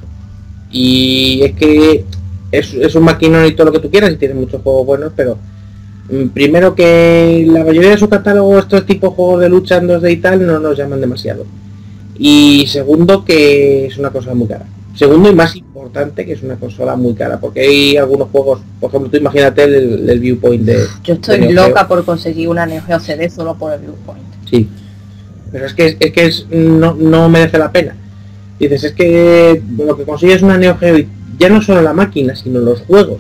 Y es que es, es un maquinón y todo lo que tú quieras y tiene muchos juegos buenos, pero mm, primero que la mayoría de su catálogo, estos tipos de juegos de lucha en dos D y tal, no nos llaman demasiado. Y segundo que es una cosa muy cara. Segundo y más importante que es una consola muy cara, porque hay algunos juegos, por ejemplo, tú imagínate el, el Viewpoint de... Yo estoy de Neo loca Geo. por conseguir una Neo Geo C D solo por el Viewpoint. Sí. Pero es que es que es, no, no merece la pena. Dices, es que lo que consigues una Neo Geo, ya no solo la máquina, sino los juegos.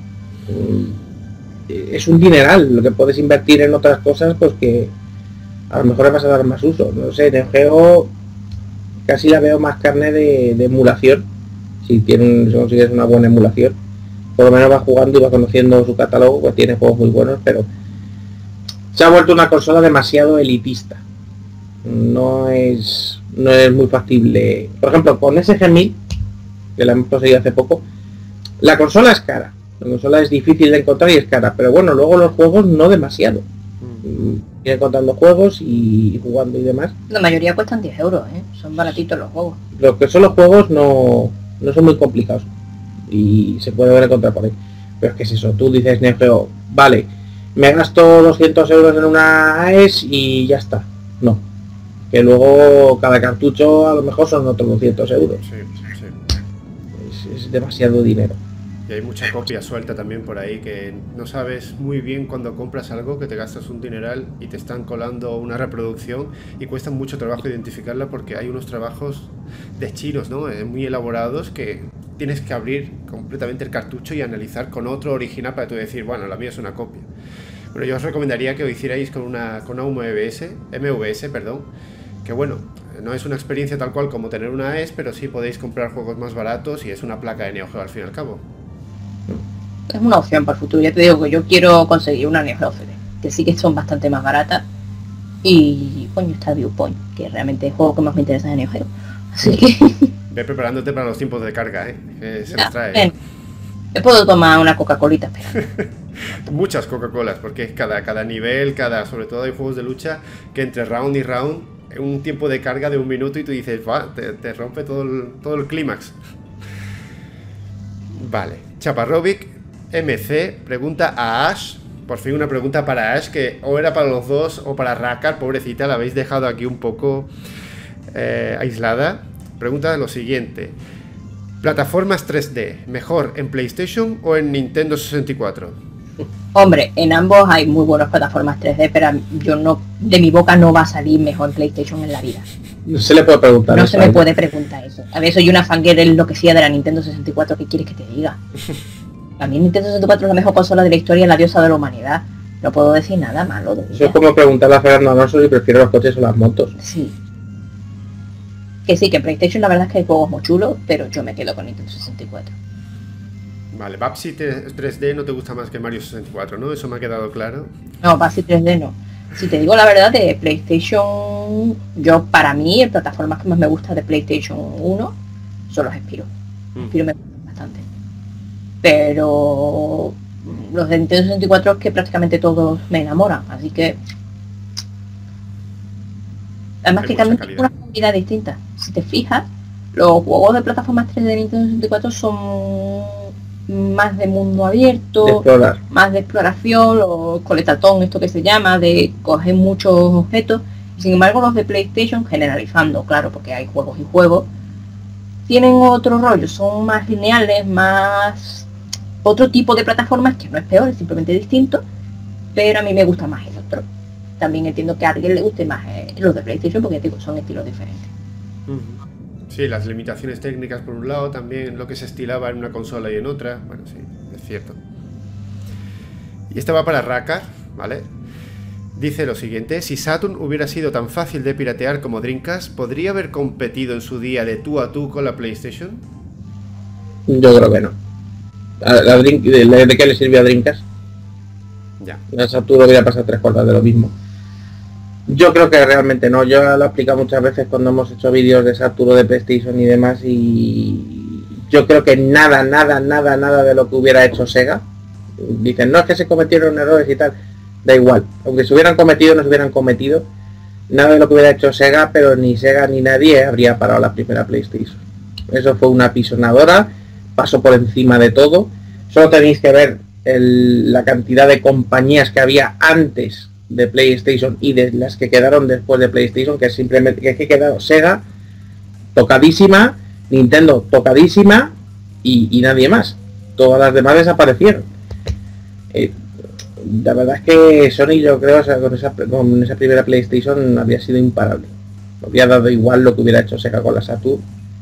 Es un dineral lo que puedes invertir en otras cosas, pues que a lo mejor le vas a dar más uso. No sé, Neo Geo casi la veo más carne de, de emulación. Si, tiene, si consigues una buena emulación, por lo menos vas jugando y vas conociendo su catálogo, pues tiene juegos muy buenos, pero se ha vuelto una consola demasiado elitista. No es no es muy factible. Por ejemplo, con S G mil, que la hemos conseguido hace poco, la consola es cara. La consola es difícil de encontrar y es cara, pero bueno, luego los juegos no demasiado. Ir encontrando juegos y jugando y demás. La mayoría cuestan diez euros, ¿eh? Son baratitos los juegos. Lo que son los juegos no, no son muy complicados y se puede ver encontrar por ahí. Pero es que es eso, tú dices Neo Geo, vale, me gasto doscientos euros en una A E S y ya está. No. Que luego cada cartucho a lo mejor son otros doscientos euros. Sí, sí. Es, es demasiado dinero. Y hay mucha copia suelta también por ahí que no sabes muy bien cuando compras algo que te gastas un dineral y te están colando una reproducción y cuesta mucho trabajo identificarla porque hay unos trabajos de chinos, ¿no? Eh, muy elaborados que tienes que abrir completamente el cartucho y analizar con otro original para tú decir, bueno, la mía es una copia. Bueno, yo os recomendaría que lo hicierais con una, con una M V S, M V S, perdón, que bueno, no es una experiencia tal cual como tener una A E S, pero sí podéis comprar juegos más baratos y es una placa de Neo Geo al fin y al cabo. Es una opción para el futuro. Ya te digo que yo quiero conseguir una Neo Geo C D, que sí que son bastante más baratas. Y coño, está el Viewpoint, que realmente es el juego que más me interesa de Neo Geo. Así que... Ve preparándote para los tiempos de carga, ¿eh? Que se ya, les trae. ven. Me puedo tomar una Coca-Colita, espera. Muchas Coca-Colas, porque cada, cada nivel, cada, sobre todo hay juegos de lucha que entre round y round, un tiempo de carga de un minuto y tú dices, va, te, te rompe todo el, todo el clímax. Vale, Chaparrovic M C pregunta a Ash, por fin una pregunta para Ash, que o era para los dos o para Rakar, pobrecita, la habéis dejado aquí un poco eh, aislada. Pregunta lo siguiente: ¿plataformas tres D mejor en PlayStation o en Nintendo sesenta y cuatro? Hombre, en ambos hay muy buenas plataformas tres D, pero yo no, de mi boca no va a salir mejor en PlayStation en la vida. No se le puede preguntar. No eso, se me ¿eh? puede preguntar eso. A ver, soy una fanguera enloquecida de la Nintendo sesenta y cuatro, ¿qué quieres que te diga? A mí Nintendo sesenta y cuatro es la mejor consola de la historia y la diosa de la humanidad. No puedo decir nada malo de ella. Eso es como preguntarle a Fernando Alonso si prefiere los coches o las motos. Sí. Que sí, que en PlayStation la verdad es que hay juegos muy chulos, pero yo me quedo con Nintendo sesenta y cuatro. Vale, Babsy tres D no te gusta más que Mario sesenta y cuatro, ¿no? Eso me ha quedado claro. No, Babsy tres D no. Si te digo la verdad, de PlayStation, yo para mí, el plataforma que más me gusta de PlayStation uno son los Spyro. Mm. Spyro me gusta bastante. Pero los de Nintendo sesenta y cuatro es que prácticamente todos me enamoran, así que... Además que también tiene una comunidad distinta. Si te fijas, los juegos de plataformas tres D de Nintendo sesenta y cuatro son más de mundo abierto, de más de exploración, o coletatón, esto que se llama, de coger muchos objetos. Y sin embargo los de PlayStation, generalizando, claro, porque hay juegos y juegos, tienen otro rollo, son más lineales, más otro tipo de plataformas, que no es peor, es simplemente distinto, pero a mí me gusta más el otro. También entiendo que a alguien le guste más eh, los de PlayStation, porque digo, son estilos diferentes. Uh-huh. Sí, las limitaciones técnicas por un lado, también lo que se estilaba en una consola y en otra, bueno, sí, es cierto. Y esta va para Rakar, ¿vale? Dice lo siguiente: si Saturn hubiera sido tan fácil de piratear como Dreamcast, ¿podría haber competido en su día de tú a tú con la PlayStation? Yo creo que no. ¿A la Dream, de, ¿De qué le sirvió a Dreamcast? Ya. A Saturn hubiera pasado tres cuartas de lo mismo. Yo creo que realmente no. Yo lo he explicado muchas veces cuando hemos hecho vídeos de Saturn, de PlayStation y demás, y yo creo que nada, nada, nada, nada de lo que hubiera hecho Sega. Dicen, no, es que se cometieron errores y tal. Da igual. Aunque se hubieran cometido, no se hubieran cometido. Nada de lo que hubiera hecho Sega, pero ni Sega ni nadie habría parado la primera PlayStation. Eso fue una pisonadora. Pasó por encima de todo. Solo tenéis que ver el, la cantidad de compañías que había antes de PlayStation y de las que quedaron después de PlayStation, que simplemente que es que quedó Sega tocadísima, Nintendo tocadísima y, y nadie más. Todas las demás desaparecieron. Eh, la verdad es que Sony, yo creo, o sea, con, esa, con esa primera PlayStation había sido imparable. Había dado igual lo que hubiera hecho Sega con la Saturn.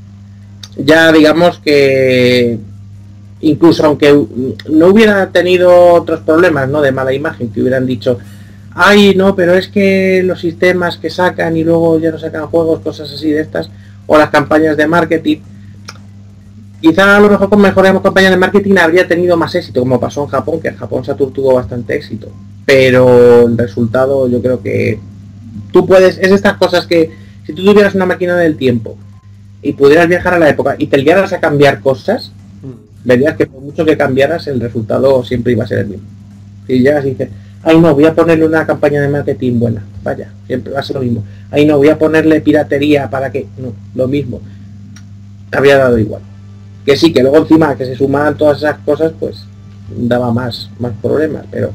Ya digamos que incluso aunque no hubiera tenido otros problemas, ¿no?, de mala imagen, que hubieran dicho, ay, no, pero es que los sistemas que sacan y luego ya no sacan juegos, cosas así de estas, o las campañas de marketing, quizá a lo mejor con mejores campañas de marketing habría tenido más éxito, como pasó en Japón, que en Japón Saturn tuvo bastante éxito, pero el resultado yo creo que tú puedes, es estas cosas que si tú tuvieras una máquina del tiempo y pudieras viajar a la época y te liaras a cambiar cosas, mm. verías que por mucho que cambiaras el resultado siempre iba a ser el mismo. Si llegas y dices, ay no, voy a ponerle una campaña de marketing buena, vaya, siempre va a ser lo mismo. Ay no, voy a ponerle piratería para que, no, lo mismo. Habría dado igual. Que sí, que luego encima que se sumaban todas esas cosas, pues daba más, más problemas, pero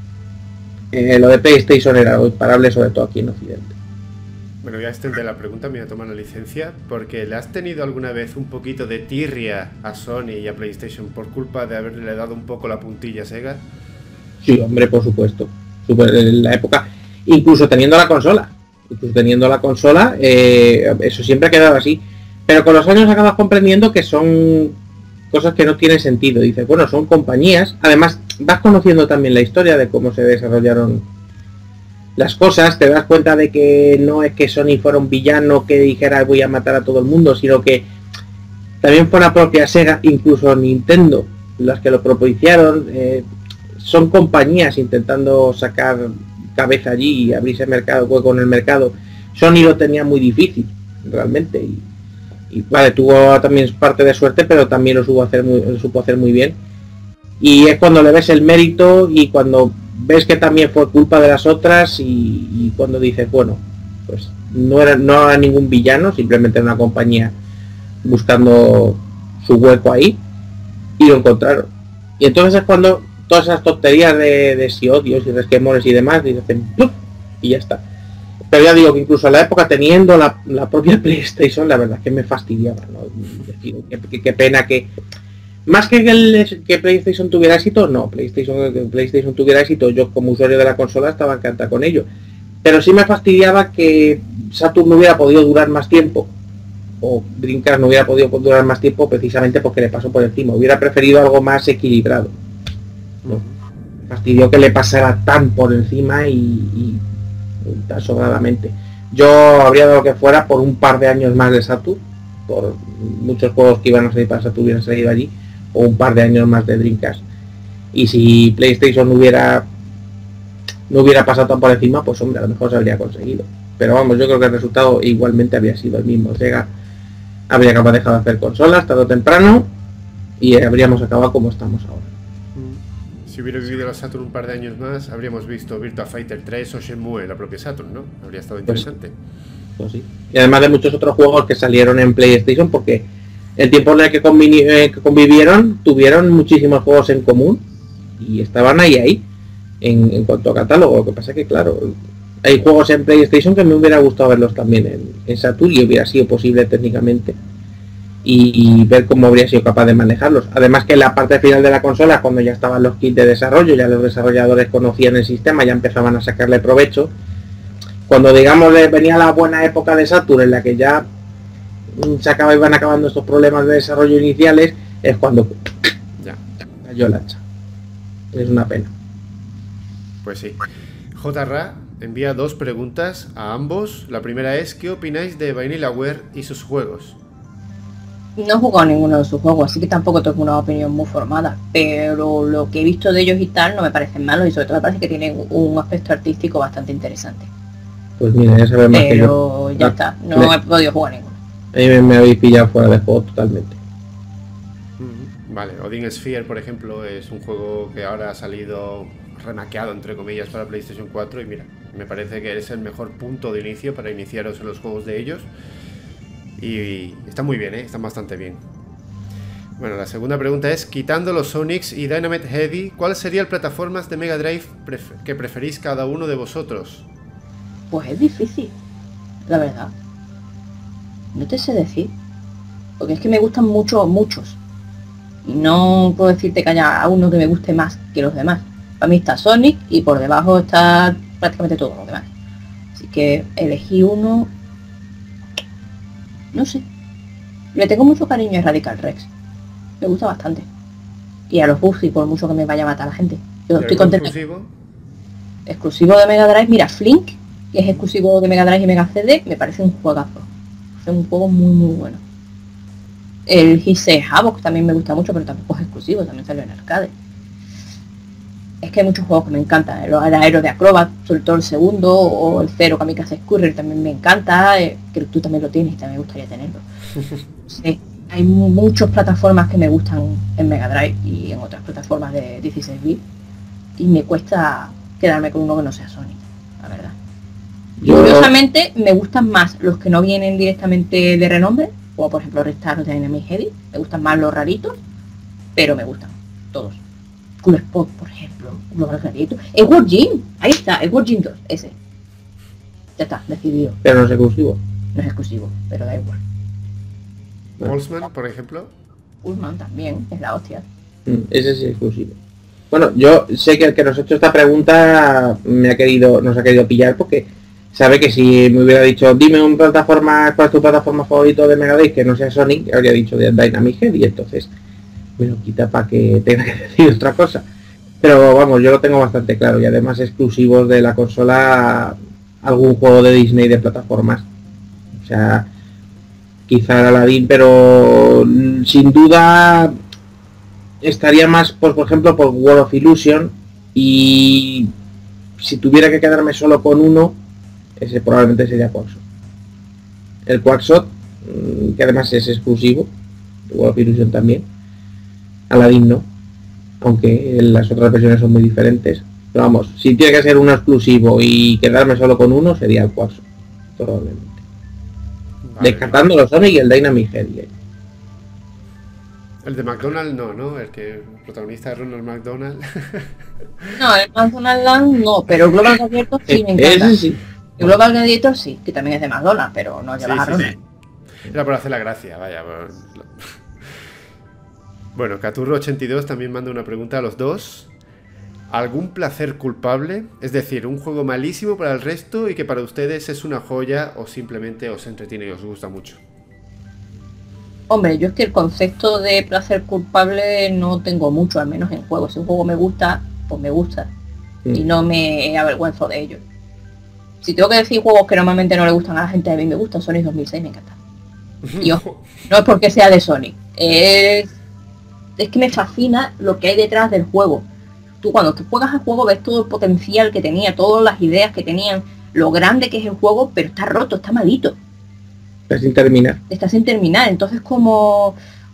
eh, lo de PlayStation era imparable, sobre todo aquí en Occidente. Bueno, voy a extender la pregunta, me voy a tomar la licencia, porque ¿le has tenido alguna vez un poquito de tirria a Sony y a PlayStation por culpa de haberle dado un poco la puntilla a Sega? Sí, hombre, por supuesto. Super, en la época, incluso teniendo la consola, incluso teniendo la consola, eh, eso siempre ha quedado así. Pero con los años acabas comprendiendo que son cosas que no tienen sentido. Dices, bueno, son compañías. Además, vas conociendo también la historia de cómo se desarrollaron las cosas. Te das cuenta de que no es que Sony fuera un villano que dijera voy a matar a todo el mundo, sino que también fue la propia Sega, incluso Nintendo, las que lo propiciaron. Eh, son compañías intentando sacar cabeza allí y abrirse mercado, hueco en el mercado. Sony lo tenía muy difícil, realmente. Y, y vale, tuvo también parte de suerte, pero también lo supo hacer muy, lo supo hacer muy bien. Y es cuando le ves el mérito y cuando ves que también fue culpa de las otras y, y cuando dices, bueno, pues no era, no era ningún villano, simplemente era una compañía buscando su hueco ahí y lo encontraron. Y entonces es cuando todas esas tonterías de, de si odios y resquemores y demás, y dicen, ¡plum! Y ya está. Pero ya digo que incluso en la época teniendo la, la propia PlayStation, la verdad es que me fastidiaba, ¿no? Qué, qué pena que... Más que el, que PlayStation tuviera éxito, no, PlayStation, que PlayStation tuviera éxito, yo como usuario de la consola estaba encantada con ello. Pero sí me fastidiaba que Saturn no hubiera podido durar más tiempo, o Dreamcast no hubiera podido durar más tiempo precisamente porque le pasó por encima. Hubiera preferido algo más equilibrado. ¿No? Uh-huh. Fastidió que le pasara tan por encima y, y, y tan sobradamente. Yo habría dado lo que fuera por un par de años más de Saturn, por muchos juegos que iban a salir para Saturn hubieran salido allí, o un par de años más de Dreamcast. Y si PlayStation no hubiera no hubiera pasado tan por encima, pues hombre, a lo mejor se habría conseguido. Pero vamos, yo creo que el resultado igualmente habría sido el mismo. Sega habría capaz dejado de hacer consolas tarde o temprano y habríamos acabado como estamos ahora. Si hubiera vivido la Saturn un par de años más, habríamos visto Virtua Fighter tres o Shenmue en la propia Saturn, ¿no? Habría estado interesante. Pues, pues sí. Y además de muchos otros juegos que salieron en PlayStation, porque el tiempo en el que, convivi eh, que convivieron, tuvieron muchísimos juegos en común y estaban ahí, ahí, en, en cuanto a catálogo. Lo que pasa es que, claro, hay juegos en PlayStation que me hubiera gustado verlos también en, en Saturn y hubiera sido posible técnicamente. Y, y ver cómo habría sido capaz de manejarlos. Además que en la parte final de la consola, cuando ya estaban los kits de desarrollo, ya los desarrolladores conocían el sistema, ya empezaban a sacarle provecho. Cuando digamos venía la buena época de Saturn, en la que ya se acaba, iban acabando estos problemas de desarrollo iniciales, es cuando ya cayó el hacha. Es una pena. Pues sí. J R A envía dos preguntas a ambos. La primera es: ¿qué opináis de Vanillaware y sus juegos? No he jugado ninguno de sus juegos, así que tampoco tengo una opinión muy formada, pero lo que he visto de ellos y tal no me parecen malos y sobre todo me parece que tienen un aspecto artístico bastante interesante. Pues mira, ya sabes más que yo. Pero ya ah, está, no me... he podido jugar ninguno. A mí me, me habéis pillado fuera de juego totalmente. Mm-hmm. Vale, Odin Sphere, por ejemplo, es un juego que ahora ha salido remaqueado, entre comillas, para PlayStation cuatro y mira, me parece que es el mejor punto de inicio para iniciaros en los juegos de ellos. Y está muy bien, ¿eh? Están bastante bien. Bueno, la segunda pregunta es: quitando los Sonics y Dynamite Headdy, ¿cuál sería el plataformas de Mega Drive pref que preferís cada uno de vosotros? Pues es difícil, la verdad. No te sé decir. Porque es que me gustan mucho, muchos. Y no puedo decirte que haya uno que me guste más que los demás. Para mí está Sonic y por debajo está prácticamente todo lo demás. Así que elegí uno... No sé. Le tengo mucho cariño a Radical Rex. Me gusta bastante. Y a los Bugsy, por mucho que me vaya a matar la gente. Yo estoy contento. Exclusivo? Exclusivo de Mega Drive. Mira, Flink, que es exclusivo de Mega Drive y Mega C D, me parece un juegazo. Es un juego muy muy bueno. El Gise Havoc también me gusta mucho, pero tampoco es exclusivo, también salió en arcade. Es que hay muchos juegos que me encantan. El Aero de Acrobat, sobre todo el segundo, o el Zero Kamikaze Scurrier también me encanta, eh, que tú también lo tienes y también me gustaría tenerlo. Sí, hay muchas plataformas que me gustan en Mega Drive y en otras plataformas de dieciséis bit y me cuesta quedarme con uno que no sea Sonic, la verdad. Yo... Curiosamente me gustan más los que no vienen directamente de renombre, como por ejemplo Restart de Dynamite Headdy, me gustan más los raritos, pero me gustan todos. Cool Spot, por ejemplo, Global Gladiator, Edward Jim, ahí está, Edward Jim dos, ese. Ya está, decidido. Pero no es exclusivo. No es exclusivo, pero da igual. Wolfman, por ejemplo. Wolfman también, es la hostia. Mm, ese sí es exclusivo. Bueno, yo sé que el que nos ha hecho esta pregunta me ha querido, nos ha querido pillar porque sabe que si me hubiera dicho dime un plataforma, cuál es tu plataforma favorito de Mega Drive que no sea Sonic, habría dicho de Dynamite Head y entonces me lo quita para que tenga que decir otra cosa. Pero vamos, yo lo tengo bastante claro y además exclusivos de la consola algún juego de Disney de plataformas. O sea, quizá Aladdin, pero sin duda estaría más, pues, por ejemplo, por World of Illusion y si tuviera que quedarme solo con uno, ese probablemente sería Quackshot. El Quackshot, que además es exclusivo, World of Illusion también. Aladdin no, aunque las otras versiones son muy diferentes. Pero vamos, si tiene que ser uno exclusivo y quedarme solo con uno, sería el Quackshot, probablemente. Vale, descartando los Sonic y el Dynamite Headdy. El de McDonald's no, ¿no? El que el protagonista es Ronald McDonald. No, el McDonald's Land no, pero el Global Gladiator sí me encanta. Sí. El Global Gladiator sí, que también es de McDonald's, pero no lleva sí, a sí, Ronald. Sí. Era por hacer la gracia, vaya. Bueno, Caturro ochenta y dos también manda una pregunta a los dos. ¿Algún placer culpable? Es decir, un juego malísimo para el resto y que para ustedes es una joya o simplemente os entretiene y os gusta mucho. Hombre, yo es que el concepto de placer culpable no tengo mucho, al menos en juegos. Si un juego me gusta, pues me gusta. Mm. Y no me avergüenzo de ello. Si tengo que decir juegos que normalmente no le gustan a la gente, a mí me gusta, Sonic dos mil seis me encanta. Y ojo, no es porque sea de Sonic. Es, es que me fascina lo que hay detrás del juego. Tú cuando te juegas al juego ves todo el potencial que tenía, todas las ideas que tenían, lo grande que es el juego, pero está roto, está malito. Está sin terminar. Está sin terminar, entonces como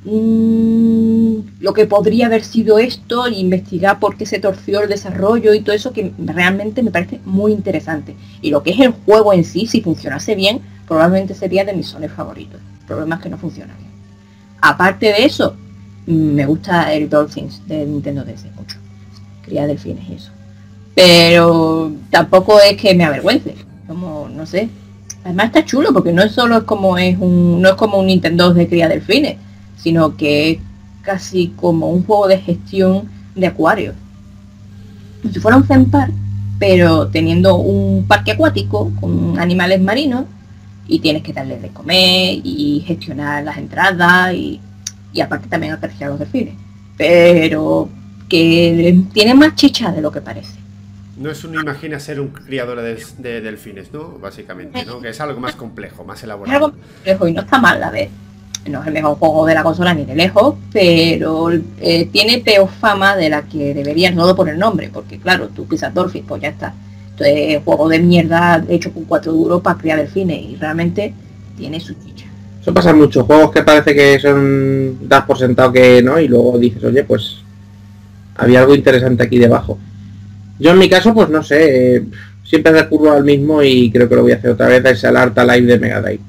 mmm, lo que podría haber sido esto, e investigar por qué se torció el desarrollo y todo eso, que realmente me parece muy interesante. Y lo que es el juego en sí, si funcionase bien, probablemente sería de mis Sonic favoritos. El problema es que no funciona bien. Aparte de eso, me gusta el Dolphins de Nintendo D S mucho. Cría delfines y eso. Pero tampoco es que me avergüence. Como, no sé. Además está chulo porque no es solo es como es un. No es como un Nintendo de cría delfines, sino que es casi como un juego de gestión de acuarios. Como si fuera un Zen Park, pero teniendo un parque acuático con animales marinos. Y tienes que darles de comer y gestionar las entradas y, y aparte también acariciar a los delfines. Pero que tiene más chicha de lo que parece. No es un imagina ser un criador de, de delfines, ¿no? Básicamente, ¿no? Que es algo más complejo, más elaborado. Es algo complejo y no está mal, a ver. No es el mejor juego de la consola ni de lejos, pero eh, tiene peor fama de la que debería, no por el nombre, porque claro, tú pisas Dolphins, pues ya está. Entonces, juego de mierda hecho con cuatro duros para criar delfines y realmente tiene su chicha. Eso pasa en muchos juegos que parece que son das por sentado que no y luego dices, oye, pues había algo interesante aquí debajo. Yo en mi caso, pues no sé, eh, siempre recurro al mismo y creo que lo voy a hacer otra vez, es el Art Alive de Mega Drive.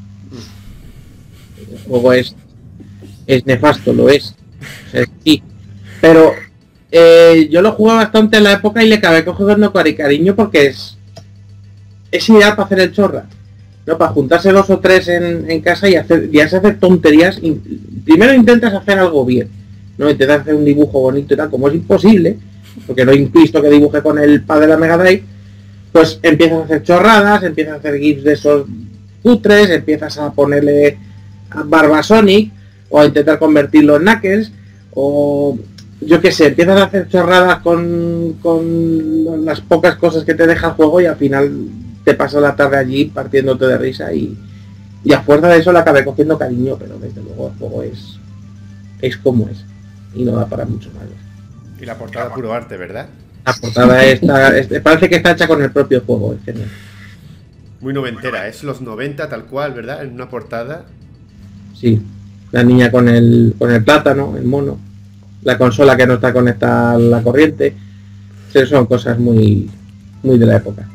El juego es, es nefasto, lo es. O sea, sí, pero... Eh, yo lo jugué bastante en la época y le acabé cogiendo cariño porque es es ideal para hacer el chorra, no para juntarse dos o tres en, en casa y hacer y hacer tonterías. Primero intentas hacer algo bien, no intentas hacer un dibujo bonito y tal, como es imposible porque no he visto que dibuje con el pad de la Mega Drive, pues empiezas a hacer chorradas, empiezas a hacer gifs de esos putres, empiezas a ponerle a Barba Sonic o a intentar convertirlo en Knuckles o yo qué sé, empiezas a hacer chorradas con, con las pocas cosas que te deja el juego y al final te pasas la tarde allí partiéndote de risa y, y a fuerza de eso le acabé cogiendo cariño, pero desde luego el juego es es como es y no da para mucho más. Y la portada puro arte, ¿verdad? La portada está, es, parece que está hecha con el propio juego, es genial. Muy noventera, es los noventa tal cual, ¿verdad? En una portada. Sí, la niña con el con el plátano, el mono. La consola que no está conectada a la corriente. Sí, son cosas muy muy de la época.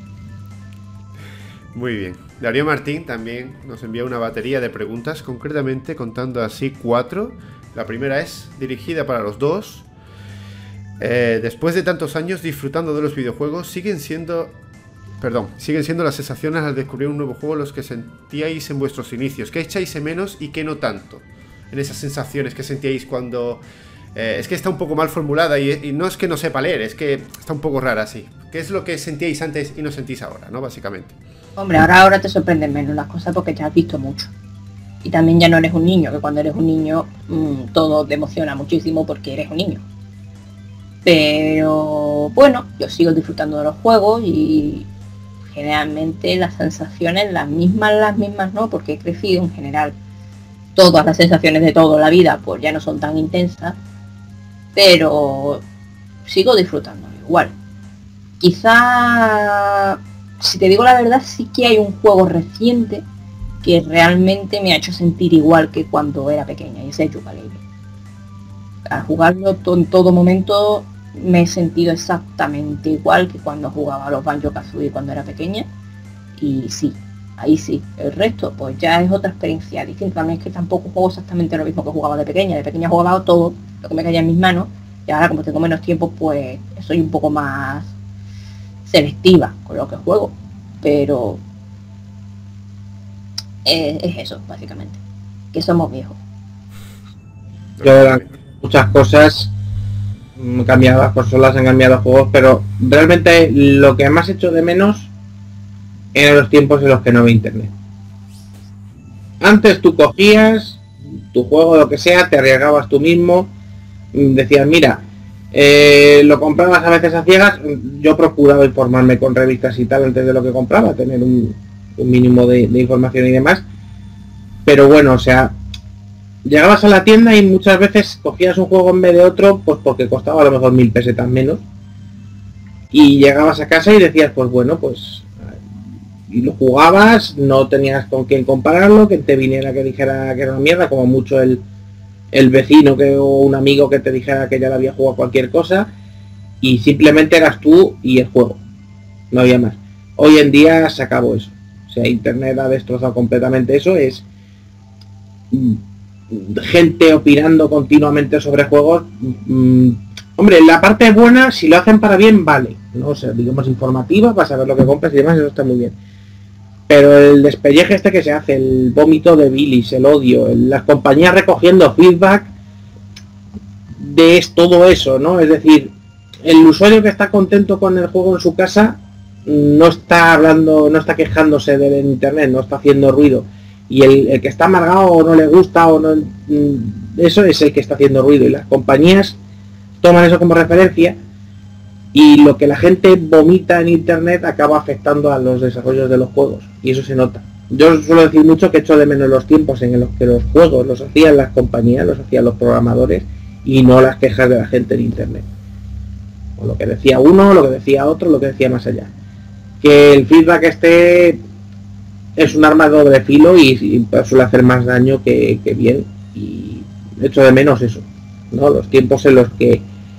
Muy bien. Darío Martín también nos envía una batería de preguntas, concretamente contando así cuatro. La primera es dirigida para los dos. Eh, después de tantos años disfrutando de los videojuegos, siguen siendo... Perdón, siguen siendo las sensaciones al descubrir un nuevo juego los que sentíais en vuestros inicios. ¿Qué echáis en menos y qué no tanto? En esas sensaciones que sentíais cuando... Eh, es que está un poco mal formulada y, y no es que no sepa leer, es que está un poco rara así. ¿Qué es lo que sentíais antes y no sentís ahora, no? Básicamente. Hombre, ahora, ahora te sorprenden menos las cosas porque ya has visto mucho. Y también ya no eres un niño, que cuando eres un niño mmm, todo te emociona muchísimo porque eres un niño. Pero bueno, yo sigo disfrutando de los juegos y generalmente las sensaciones, las mismas, las mismas no, porque he crecido en general. Todas las sensaciones de toda la vida pues ya no son tan intensas, pero sigo disfrutando igual. Quizá, si te digo la verdad, sí que hay un juego reciente que realmente me ha hecho sentir igual que cuando era pequeña, y ese es Yooka-Laylee. Al jugarlo to en todo momento me he sentido exactamente igual que cuando jugaba a los Banjo-Kazooie cuando era pequeña, y sí, ahí sí. El resto pues ya es otra experiencia distinta. También es que tampoco juego exactamente lo mismo que jugaba de pequeña. De pequeña jugaba todo lo que me caía en mis manos, y ahora como tengo menos tiempo pues soy un poco más selectiva con lo que juego, pero eh, es eso básicamente, que somos viejos. Yo, muchas cosas han cambiado, las consolas han cambiado los juegos, pero realmente lo que más echo de menos eran los tiempos en los que no había internet. Antes tú cogías, tu juego, lo que sea, te arriesgabas tú mismo, decías, mira, eh, lo comprabas a veces a ciegas. Yo procuraba informarme con revistas y tal antes de lo que compraba, tener un, un mínimo de, de información y demás, pero bueno, o sea, llegabas a la tienda y muchas veces cogías un juego en vez de otro, pues porque costaba a lo mejor mil pesetas menos, y llegabas a casa y decías, pues bueno, pues y lo jugabas, no tenías con quién compararlo, que te viniera que dijera que era una mierda, como mucho el, el vecino que o un amigo que te dijera que ya le había jugado cualquier cosa, y simplemente eras tú y el juego, no había más. Hoy en día se acabó eso, o sea, internet ha destrozado completamente eso, es gente opinando continuamente sobre juegos. mm, hombre, la parte buena, si lo hacen para bien, vale, no, o sea, digamos informativa, para saber lo que compras y demás, eso está muy bien. Pero el despelleje este que se hace, el vómito de bilis, el odio, el, las compañías recogiendo feedback de es, todo eso, ¿no? Es decir, el usuario que está contento con el juego en su casa no está hablando, no está quejándose del internet, no está haciendo ruido. Y el, el que está amargado o no le gusta o no, eso es el que está haciendo ruido. Y las compañías toman eso como referencia, y lo que la gente vomita en internet acaba afectando a los desarrollos de los juegos, y eso se nota. Yo suelo decir mucho que echo de menos los tiempos en los que los juegos los hacían las compañías, los hacían los programadores, y no las quejas de la gente en internet, o lo que decía uno, lo que decía otro, lo que decía más allá. Que el feedback este es un arma de doble filo y, y suele hacer más daño que, que bien, y echo de menos eso, ¿no? Los tiempos en los que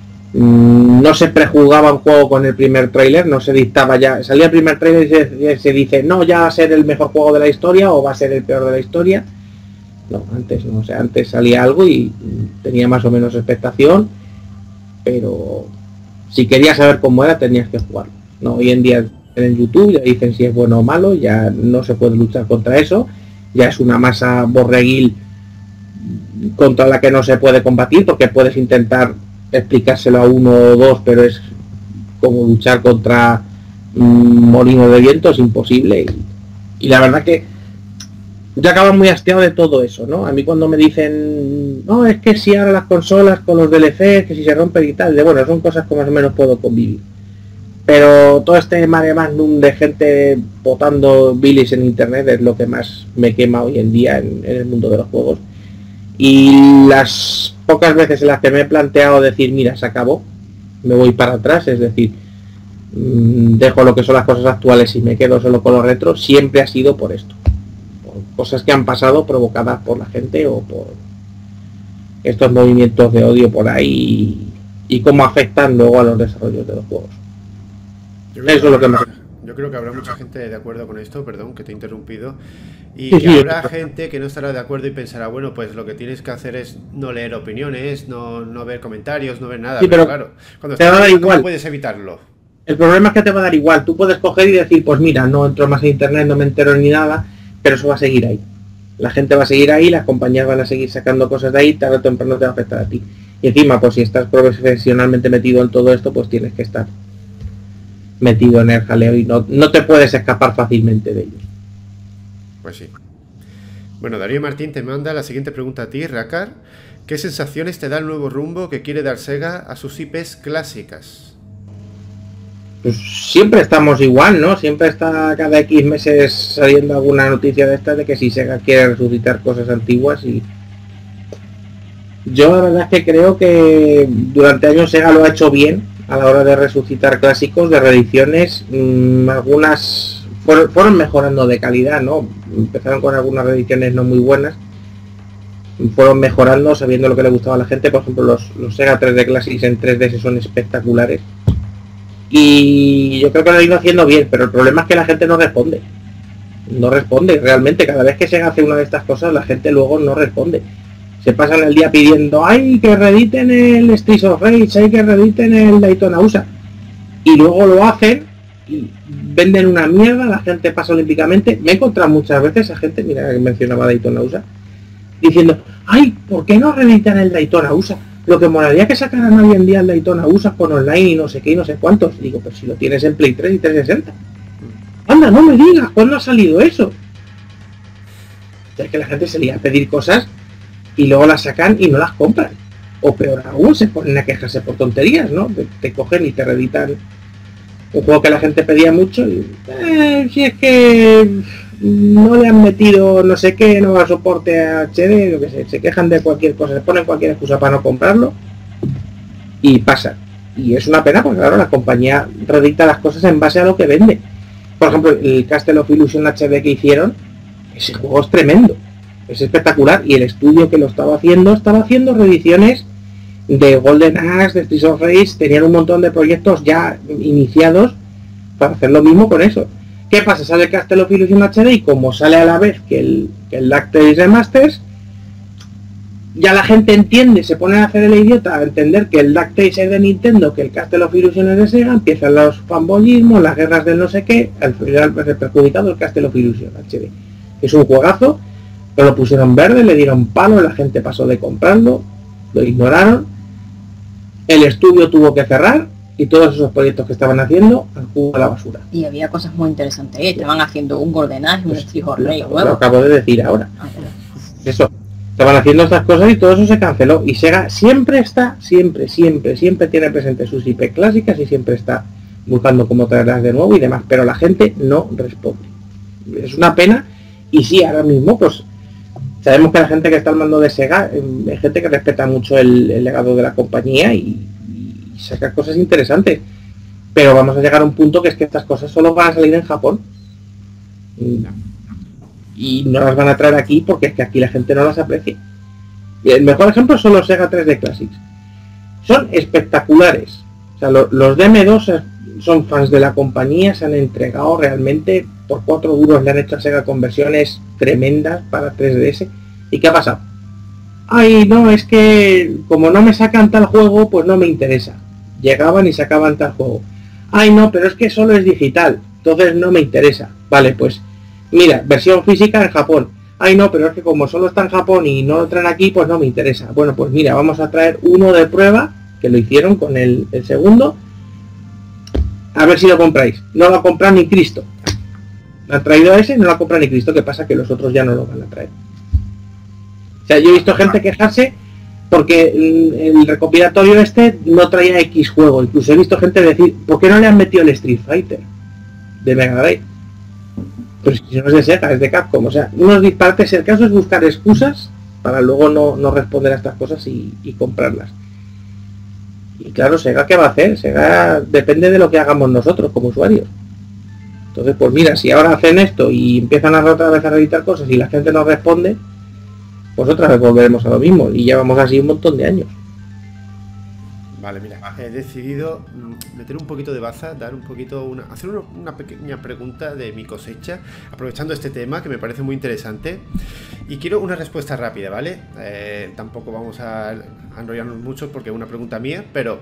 no se prejuzgaba un juego con el primer tráiler, no se dictaba ya, salía el primer tráiler y se, se dice, no, ya va a ser el mejor juego de la historia o va a ser el peor de la historia. No, antes no, o sea, antes salía algo y tenía más o menos expectación, pero si querías saber cómo era tenías que jugarlo, ¿no? Hoy en día en YouTube ya dicen si es bueno o malo, ya no se puede luchar contra eso, ya es una masa borreguil contra la que no se puede combatir, porque puedes intentar explicárselo a uno o dos, pero es como luchar contra un molino de viento, es imposible. Y, y la verdad que ya acabo muy hastiado de todo eso, ¿no? A mí cuando me dicen, no, es que si ahora las consolas con los D L C, que si se rompen y tal, de bueno, son cosas que más o menos puedo convivir. Pero todo este mare magnum de gente botando bilis en internet es lo que más me quema hoy en día en, en el mundo de los juegos. Y las pocas veces en las que me he planteado decir, mira, se acabó, me voy para atrás, es decir, mmm, dejo lo que son las cosas actuales y me quedo solo con los retro, siempre ha sido por esto, por cosas que han pasado provocadas por la gente o por estos movimientos de odio por ahí, y, y cómo afectan luego a los desarrollos de los juegos. Eso es lo que más... Yo creo que habrá mucha gente de acuerdo con esto, perdón, que te he interrumpido, y sí, que sí, habrá sí. gente que no estará de acuerdo y pensará, bueno, pues lo que tienes que hacer es no leer opiniones, no, no ver comentarios, no ver nada. Sí, pero claro, cuando te va a dar ahí, igual. ¿cómo puedes evitarlo? El problema es que te va a dar igual. Tú puedes coger y decir, pues mira, no entro más en internet, no me entero ni nada, pero eso va a seguir ahí. La gente va a seguir ahí, las compañías van a seguir sacando cosas de ahí, tarde o temprano te va a afectar a ti. Y encima, pues si estás profesionalmente metido en todo esto, pues tienes que estar metido en el jaleo y no, no te puedes escapar fácilmente de ellos. Pues sí. Bueno, Darío Martín te manda la siguiente pregunta a ti, Rakar. ¿Qué sensaciones te da el nuevo rumbo que quiere dar Sega a sus I Pes clásicas? Pues siempre estamos igual, ¿no? Siempre está cada X meses saliendo alguna noticia de esta de que si Sega quiere resucitar cosas antiguas, y yo la verdad es que creo que durante años Sega lo ha hecho bien a la hora de resucitar clásicos, de reediciones. Mmm, algunas fueron, fueron mejorando de calidad, ¿no? Empezaron con algunas reediciones no muy buenas, fueron mejorando sabiendo lo que le gustaba a la gente. Por ejemplo, los, los Sega tres D Classics en tres D son espectaculares, y yo creo que lo han ido haciendo bien, pero el problema es que la gente no responde. No responde realmente. Cada vez que Sega hace una de estas cosas, la gente luego no responde. Se pasan el día pidiendo, ay, que reediten el Streets of Rage, hay que reediten el Daytona U S A. Y luego lo hacen y venden una mierda, la gente pasa olímpicamente. Me he encontrado muchas veces a gente, mira que mencionaba Daytona U S A, diciendo, ay, ¿por qué no reeditan el Daytona U S A? Lo que molaría que sacaran hoy en día el Daytona U S A con online y no sé qué y no sé cuántos. Digo, pues si lo tienes en Play tres y trescientos sesenta. Anda, no me digas, ¿cuándo ha salido eso? Es que la gente se lía a pedir cosas y luego las sacan y no las compran. O peor aún, se ponen a quejarse por tonterías, ¿no? Te, te cogen y te reeditan un juego que la gente pedía mucho y eh, si es que no le han metido no sé qué, no va a soporte a H D, lo que sé, se quejan de cualquier cosa, se ponen cualquier excusa para no comprarlo y pasa. Y es una pena porque claro, la compañía reedita las cosas en base a lo que vende. Por ejemplo, el Castle of Illusion H D que hicieron, ese juego es tremendo, es espectacular, y el estudio que lo estaba haciendo, estaba haciendo reediciones de Golden Axe, de Streets of Rage, tenían un montón de proyectos ya iniciados para hacer lo mismo con eso. ¿Qué pasa? Sale Castle of Illusion H D y como sale a la vez que el, que el DuckTales Remasters, ya la gente entiende, se pone a hacer el idiota a entender que el DuckTales es de Nintendo, que el Castle of Illusion es de Sega, empiezan los fanboyismos, las guerras del no sé qué, al final perjudicado el Castle of Illusion H D. Es un juegazo, pero lo pusieron verde, le dieron palo, la gente pasó de comprarlo, lo ignoraron. El estudio tuvo que cerrar y todos esos proyectos que estaban haciendo han jugado a la basura. Y había cosas muy interesantes, ¿eh? Estaban haciendo un Golden Axe, un Pues, Streets of lo, Rage lo nuevo. acabo de decir ahora. Ah, bueno. Eso. Estaban haciendo estas cosas y todo eso se canceló. Y Sega siempre está, siempre, siempre, siempre tiene presente sus I P clásicas y siempre está buscando cómo traerlas de nuevo y demás. Pero la gente no responde. Es una pena. Y sí, ahora mismo, pues, sabemos que la gente que está al mando de Sega es gente que respeta mucho el, el legado de la compañía y, y saca cosas interesantes. Pero vamos a llegar a un punto que es que estas cosas solo van a salir en Japón. Y no las van a traer aquí porque es que aquí la gente no las aprecia. Y el mejor ejemplo son los Sega tres D Classics. Son espectaculares. O sea, lo, los D M dos son fans de la compañía, se han entregado realmente, por cuatro duros le han hecho a Sega conversiones tremendas para tres D S. ¿Y qué ha pasado? Ay, no, es que como no me sacan tal juego, pues no me interesa. Llegaban y sacaban tal juego. Ay, no, pero es que solo es digital, entonces no me interesa. Vale, pues mira, versión física en Japón. Ay, no, pero es que como solo está en Japón y no lo traen aquí, pues no me interesa. Bueno, pues mira, vamos a traer uno de prueba, que lo hicieron con el, el segundo. A ver si lo compráis. No lo ha comprado ni Cristo. Han traído ese, no lo ha comprado ni Cristo. ¿Qué pasa? Que los otros ya no lo van a traer. O sea, yo he visto gente quejarse porque el recopilatorio este no traía X juego. Incluso he visto gente decir, ¿por qué no le han metido el Street Fighter de Mega Drive? Pero si no es de Sega, es de Capcom. O sea, unos disparates. El caso es buscar excusas para luego no, no responder a estas cosas y, y comprarlas. Y claro, Sega, ¿qué va a hacer? Sega depende de lo que hagamos nosotros como usuarios. Entonces, pues mira, si ahora hacen esto y empiezan a otra vez a reeditar cosas y la gente no responde, pues otra vez volveremos a lo mismo. Y llevamos así un montón de años. Vale, mira, he decidido meter un poquito de baza, dar un poquito, una, hacer una, una pequeña pregunta de mi cosecha, aprovechando este tema que me parece muy interesante. Y quiero una respuesta rápida, ¿vale? Eh, tampoco vamos a, a enrollarnos mucho porque es una pregunta mía, pero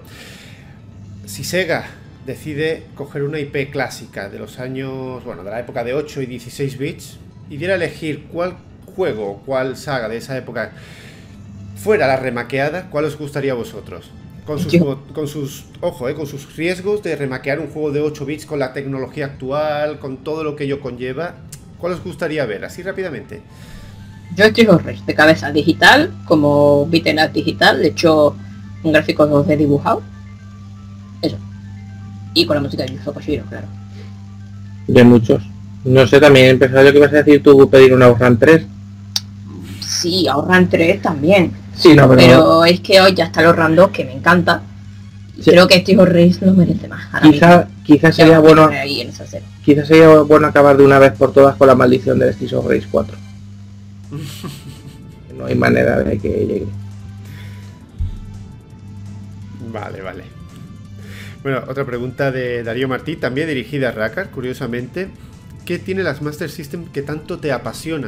si Sega decide coger una I P clásica de los años, bueno, de la época de ocho y dieciséis bits, y diera a elegir cuál juego, cuál saga de esa época fuera la remaqueada, ¿cuál os gustaría a vosotros? Con sus, con sus, ojo, eh, con sus riesgos de remaquear un juego de ocho bits con la tecnología actual, con todo lo que ello conlleva, ¿cuál os gustaría ver? Así rápidamente. Yo Streets of Rage de cabeza digital, como beat'em up digital, de hecho un gráfico dos D dibujado. Eso. Y con la música de Yuzo Koshiro, claro. De muchos. No sé, también empezaba yo que ibas a decir tú pedir una Outrun tres. Sí, Outrun tres también. Sí, no, pero... pero es que hoy ya está el Outrun dos, que me encanta. Y sí. Creo que Streets of Rage lo merece más. Quizá, quizá sería bueno. Ahí en esa serie. Quizá sería bueno acabar de una vez por todas con la maldición del Streets of Rage cuatro. No hay manera de que llegue. Vale, vale. Bueno, otra pregunta de Darío Martí, también dirigida a Rackard, curiosamente. ¿Qué tiene las Master System que tanto te apasiona?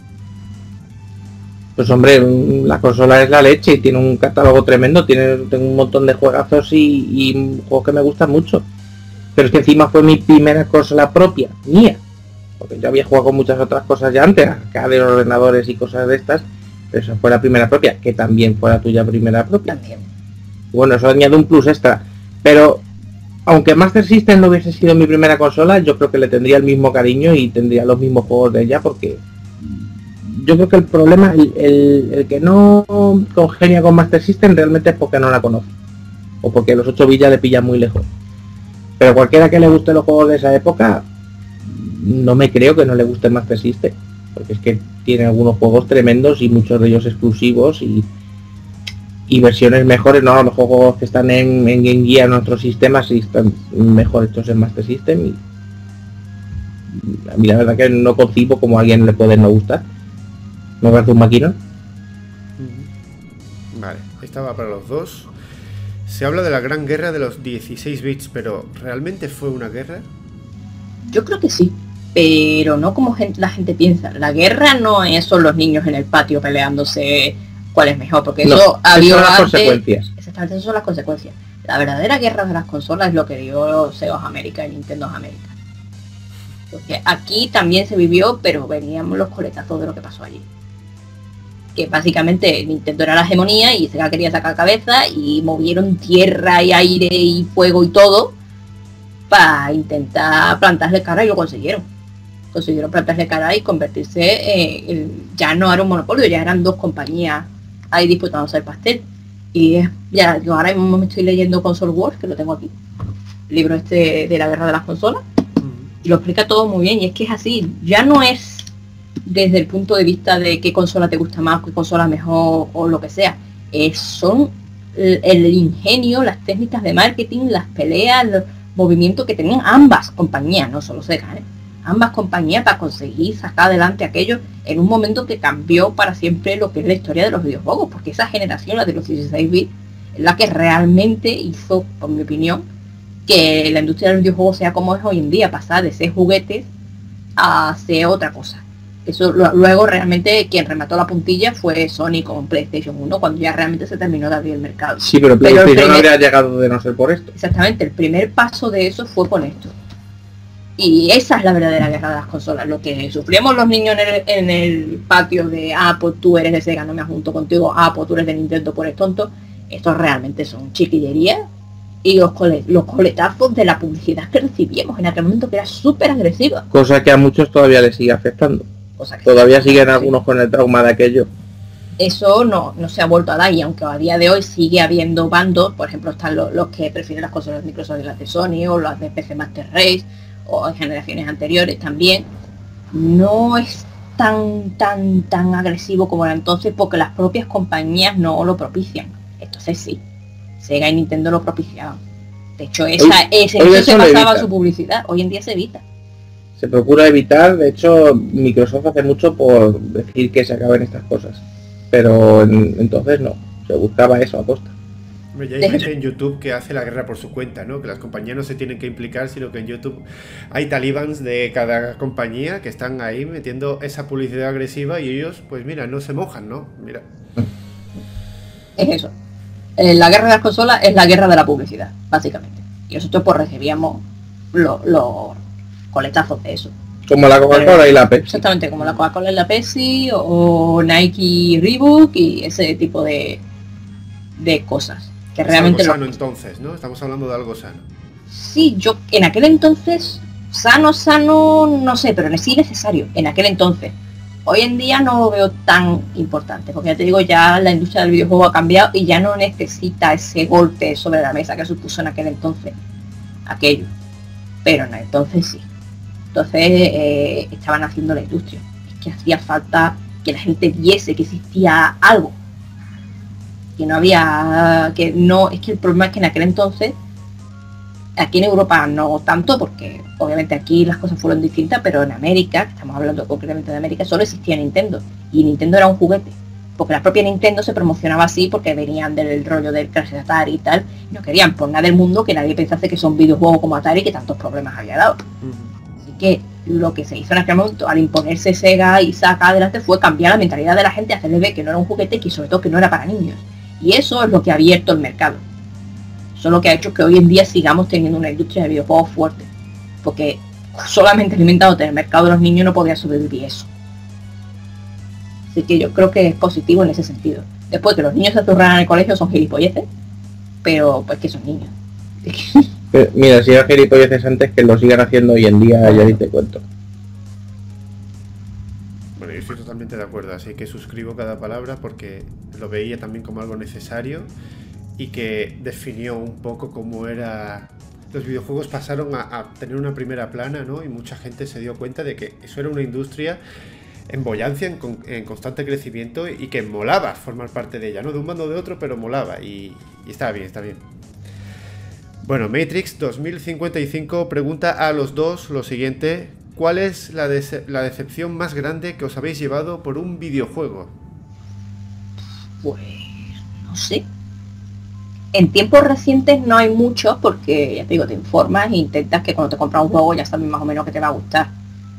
Pues hombre, la consola es la leche y tiene un catálogo tremendo, tiene, tengo un montón de juegazos y, y juegos que me gustan mucho. Pero es que encima fue mi primera consola propia, mía. Porque yo había jugado con muchas otras cosas ya antes, acá de ordenadores y cosas de estas, pero esa fue la primera propia, que también fue la tuya primera propia. También. Bueno, eso añade un plus extra. Pero aunque Master System no hubiese sido mi primera consola, yo creo que le tendría el mismo cariño y tendría los mismos juegos de ella porque yo creo que el problema, el, el, el que no congenia con Master System realmente es porque no la conoce. O porque los ocho bits ya le pillan muy lejos. Pero cualquiera que le guste los juegos de esa época, no me creo que no le guste Master System. Porque es que tiene algunos juegos tremendos y muchos de ellos exclusivos y, y versiones mejores, no, los juegos que están en, en Game Gear en otros sistemas sí están mejor hechos en Master System y a mí la verdad que no concibo como a alguien le puede no gustar. ¿Me parece un maquinón? Vale, esta va para los dos. Se habla de la gran guerra de los dieciséis bits, pero ¿realmente fue una guerra? Yo creo que sí, pero no como gente, la gente piensa. La guerra no es son los niños en el patio peleándose cuál es mejor, porque no, eso había son las consecuencias. Exactamente, esas son las consecuencias. La verdadera guerra de las consolas es lo que dio Sega of America y Nintendo of America. Porque aquí también se vivió, pero veníamos los coletazos de lo que pasó allí. Que básicamente Nintendo era la hegemonía y Sega quería sacar cabeza y movieron tierra y aire y fuego y todo para intentar plantarle cara y lo consiguieron. Consiguieron plantarle cara y convertirse eh, en, ya no era un monopolio, ya eran dos compañías ahí disputándose el pastel. Y es, ya yo ahora mismo me estoy leyendo Console Wars, que lo tengo aquí, el libro este de la guerra de las consolas, y lo explica todo muy bien, y es que es así, ya no es desde el punto de vista de qué consola te gusta más, qué consola mejor o lo que sea, es, son el, el ingenio, las técnicas de marketing, las peleas, los movimientos que tenían ambas compañías, no solo Sega, ¿eh? ambas compañías para conseguir sacar adelante aquello en un momento que cambió para siempre lo que es la historia de los videojuegos, porque esa generación, la de los dieciséis bits, es la que realmente hizo, por mi opinión, que la industria del videojuego sea como es hoy en día, pasar de ser juguetes a ser otra cosa. Eso luego realmente quien remató la puntilla fue Sony con PlayStation uno, cuando ya realmente se terminó de abrir el mercado. Sí, pero PlayStation pero primer, no habría llegado de no ser por esto. Exactamente, el primer paso de eso fue con esto. Y esa es la verdadera guerra de las consolas. Lo que sufrimos los niños en el, en el patio de, ah, pues tú eres de Sega, no me junto contigo, ah, pues tú eres de Nintendo, por el tonto. Estos realmente son chiquillerías. Y los, cole, los coletazos de la publicidad que recibíamos en aquel momento, que era súper agresiva. Cosa que a muchos todavía les sigue afectando. Cosa que todavía sí, siguen sí. algunos con el trauma de aquello. Eso no, no se ha vuelto a dar, y aunque a día de hoy sigue habiendo bandos, por ejemplo están los, los que prefieren las consolas de Microsoft y las de Sony, o las de P C Master Race, o en generaciones anteriores también, no es tan tan tan agresivo como era entonces, porque las propias compañías no lo propician. Entonces sí, Sega y Nintendo lo propiciaban. De hecho, esa, hoy, ese hoy se pasaba su publicidad, hoy en día se evita. Se procura evitar, de hecho Microsoft hace mucho por decir que se acaben estas cosas, pero en, entonces no, se buscaba eso a costa. Ya hay gente en YouTube que hace la guerra por su cuenta, ¿no? Que las compañías no se tienen que implicar, sino que en YouTube hay talibans de cada compañía que están ahí metiendo esa publicidad agresiva y ellos, pues mira, no se mojan, ¿no? Mira. Es eso. Eh, la guerra de las consolas es la guerra de la publicidad, básicamente. Y nosotros pues recibíamos los lo coletazos de eso. Como la Coca-Cola y la Pepsi. Exactamente, como la Coca-Cola y la Pepsi, o, o Nike y Reebok y ese tipo de, de cosas. Que es realmente algo sano lo... entonces, ¿no? Estamos hablando de algo sano. Sí, yo en aquel entonces, sano, sano, no sé, pero sí necesario, en aquel entonces. Hoy en día no lo veo tan importante, porque ya te digo, ya la industria del videojuego ha cambiado y ya no necesita ese golpe sobre la mesa que supuso en aquel entonces aquello. Pero en entonces sí. Entonces eh, estaban haciendo la industria. Es que hacía falta que la gente viese que existía algo. Que no había... que no es que el problema es que en aquel entonces, aquí en Europa no tanto, porque obviamente aquí las cosas fueron distintas, pero en América, estamos hablando concretamente de América, solo existía Nintendo. Y Nintendo era un juguete. Porque la propia Nintendo se promocionaba así porque venían del rollo del Crash de Atari y tal. Y no querían por nada del mundo que nadie pensase que son videojuegos como Atari que tantos problemas había dado. Uh-huh. Así que lo que se hizo en aquel momento al imponerse Sega y sacar adelante fue cambiar la mentalidad de la gente, hacerle ver que no era un juguete y sobre todo que no era para niños. Y eso es lo que ha abierto el mercado. Eso es lo que ha hecho que hoy en día sigamos teniendo una industria de videojuegos fuerte. Porque solamente alimentándote en el mercado de los niños no podía sobrevivir eso. Así que yo creo que es positivo en ese sentido. Después que los niños se zurran en el colegio son gilipolleces, pero pues que son niños. Pero, mira, si eran gilipolleces antes, que lo sigan haciendo hoy en día, ya ni te cuento. Bueno, yo estoy totalmente de acuerdo, así que suscribo cada palabra porque lo veía también como algo necesario y que definió un poco cómo era... Los videojuegos pasaron a, a tener una primera plana, ¿no? Y mucha gente se dio cuenta de que eso era una industria en boyancia, en, con, en constante crecimiento y que molaba formar parte de ella, ¿no? De un bando o de otro, pero molaba y, y estaba bien, está bien. Bueno, Matrix dos mil cincuenta y cinco pregunta a los dos lo siguiente: ¿cuál es la, de la decepción más grande que os habéis llevado por un videojuego? Pues no sé. En tiempos recientes no hay mucho porque, ya te digo, te informas e intentas que cuando te compras un juego ya sabes más o menos que te va a gustar.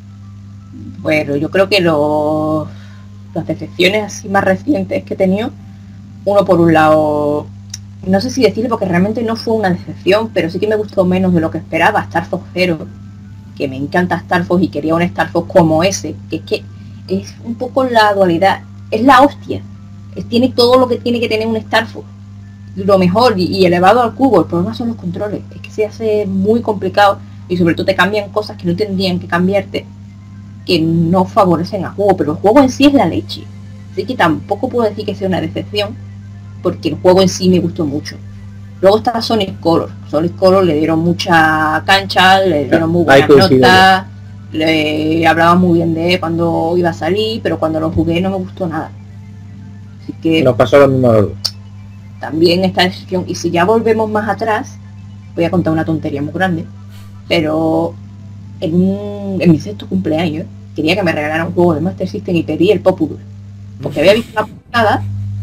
Pero yo creo que los, las decepciones así más recientes que he tenido, uno por un lado, no sé si decirle porque realmente no fue una decepción, pero sí que me gustó menos de lo que esperaba, Star Fox Zero, que me encanta Star Fox y quería un Star Fox como ese, que es que es un poco la dualidad, es la hostia, es, tiene todo lo que tiene que tener un Star Fox, lo mejor y, y elevado al cubo. El problema son los controles, es que se hace muy complicado y sobre todo te cambian cosas que no tendrían que cambiarte, que no favorecen al juego, pero el juego en sí es la leche, así que tampoco puedo decir que sea una decepción porque el juego en sí me gustó mucho. Luego está Sonic Color, Sonic Color le dieron mucha cancha, le dieron muy buenas notas, le hablaban muy bien de él cuando iba a salir, pero cuando lo jugué no me gustó nada, así que nos pasó lo mismo. También esta decisión. Y si ya volvemos más atrás, voy a contar una tontería muy grande, pero en, un, en mi sexto cumpleaños quería que me regalaran un juego de Master System y pedí el Populous, porque había visto la portada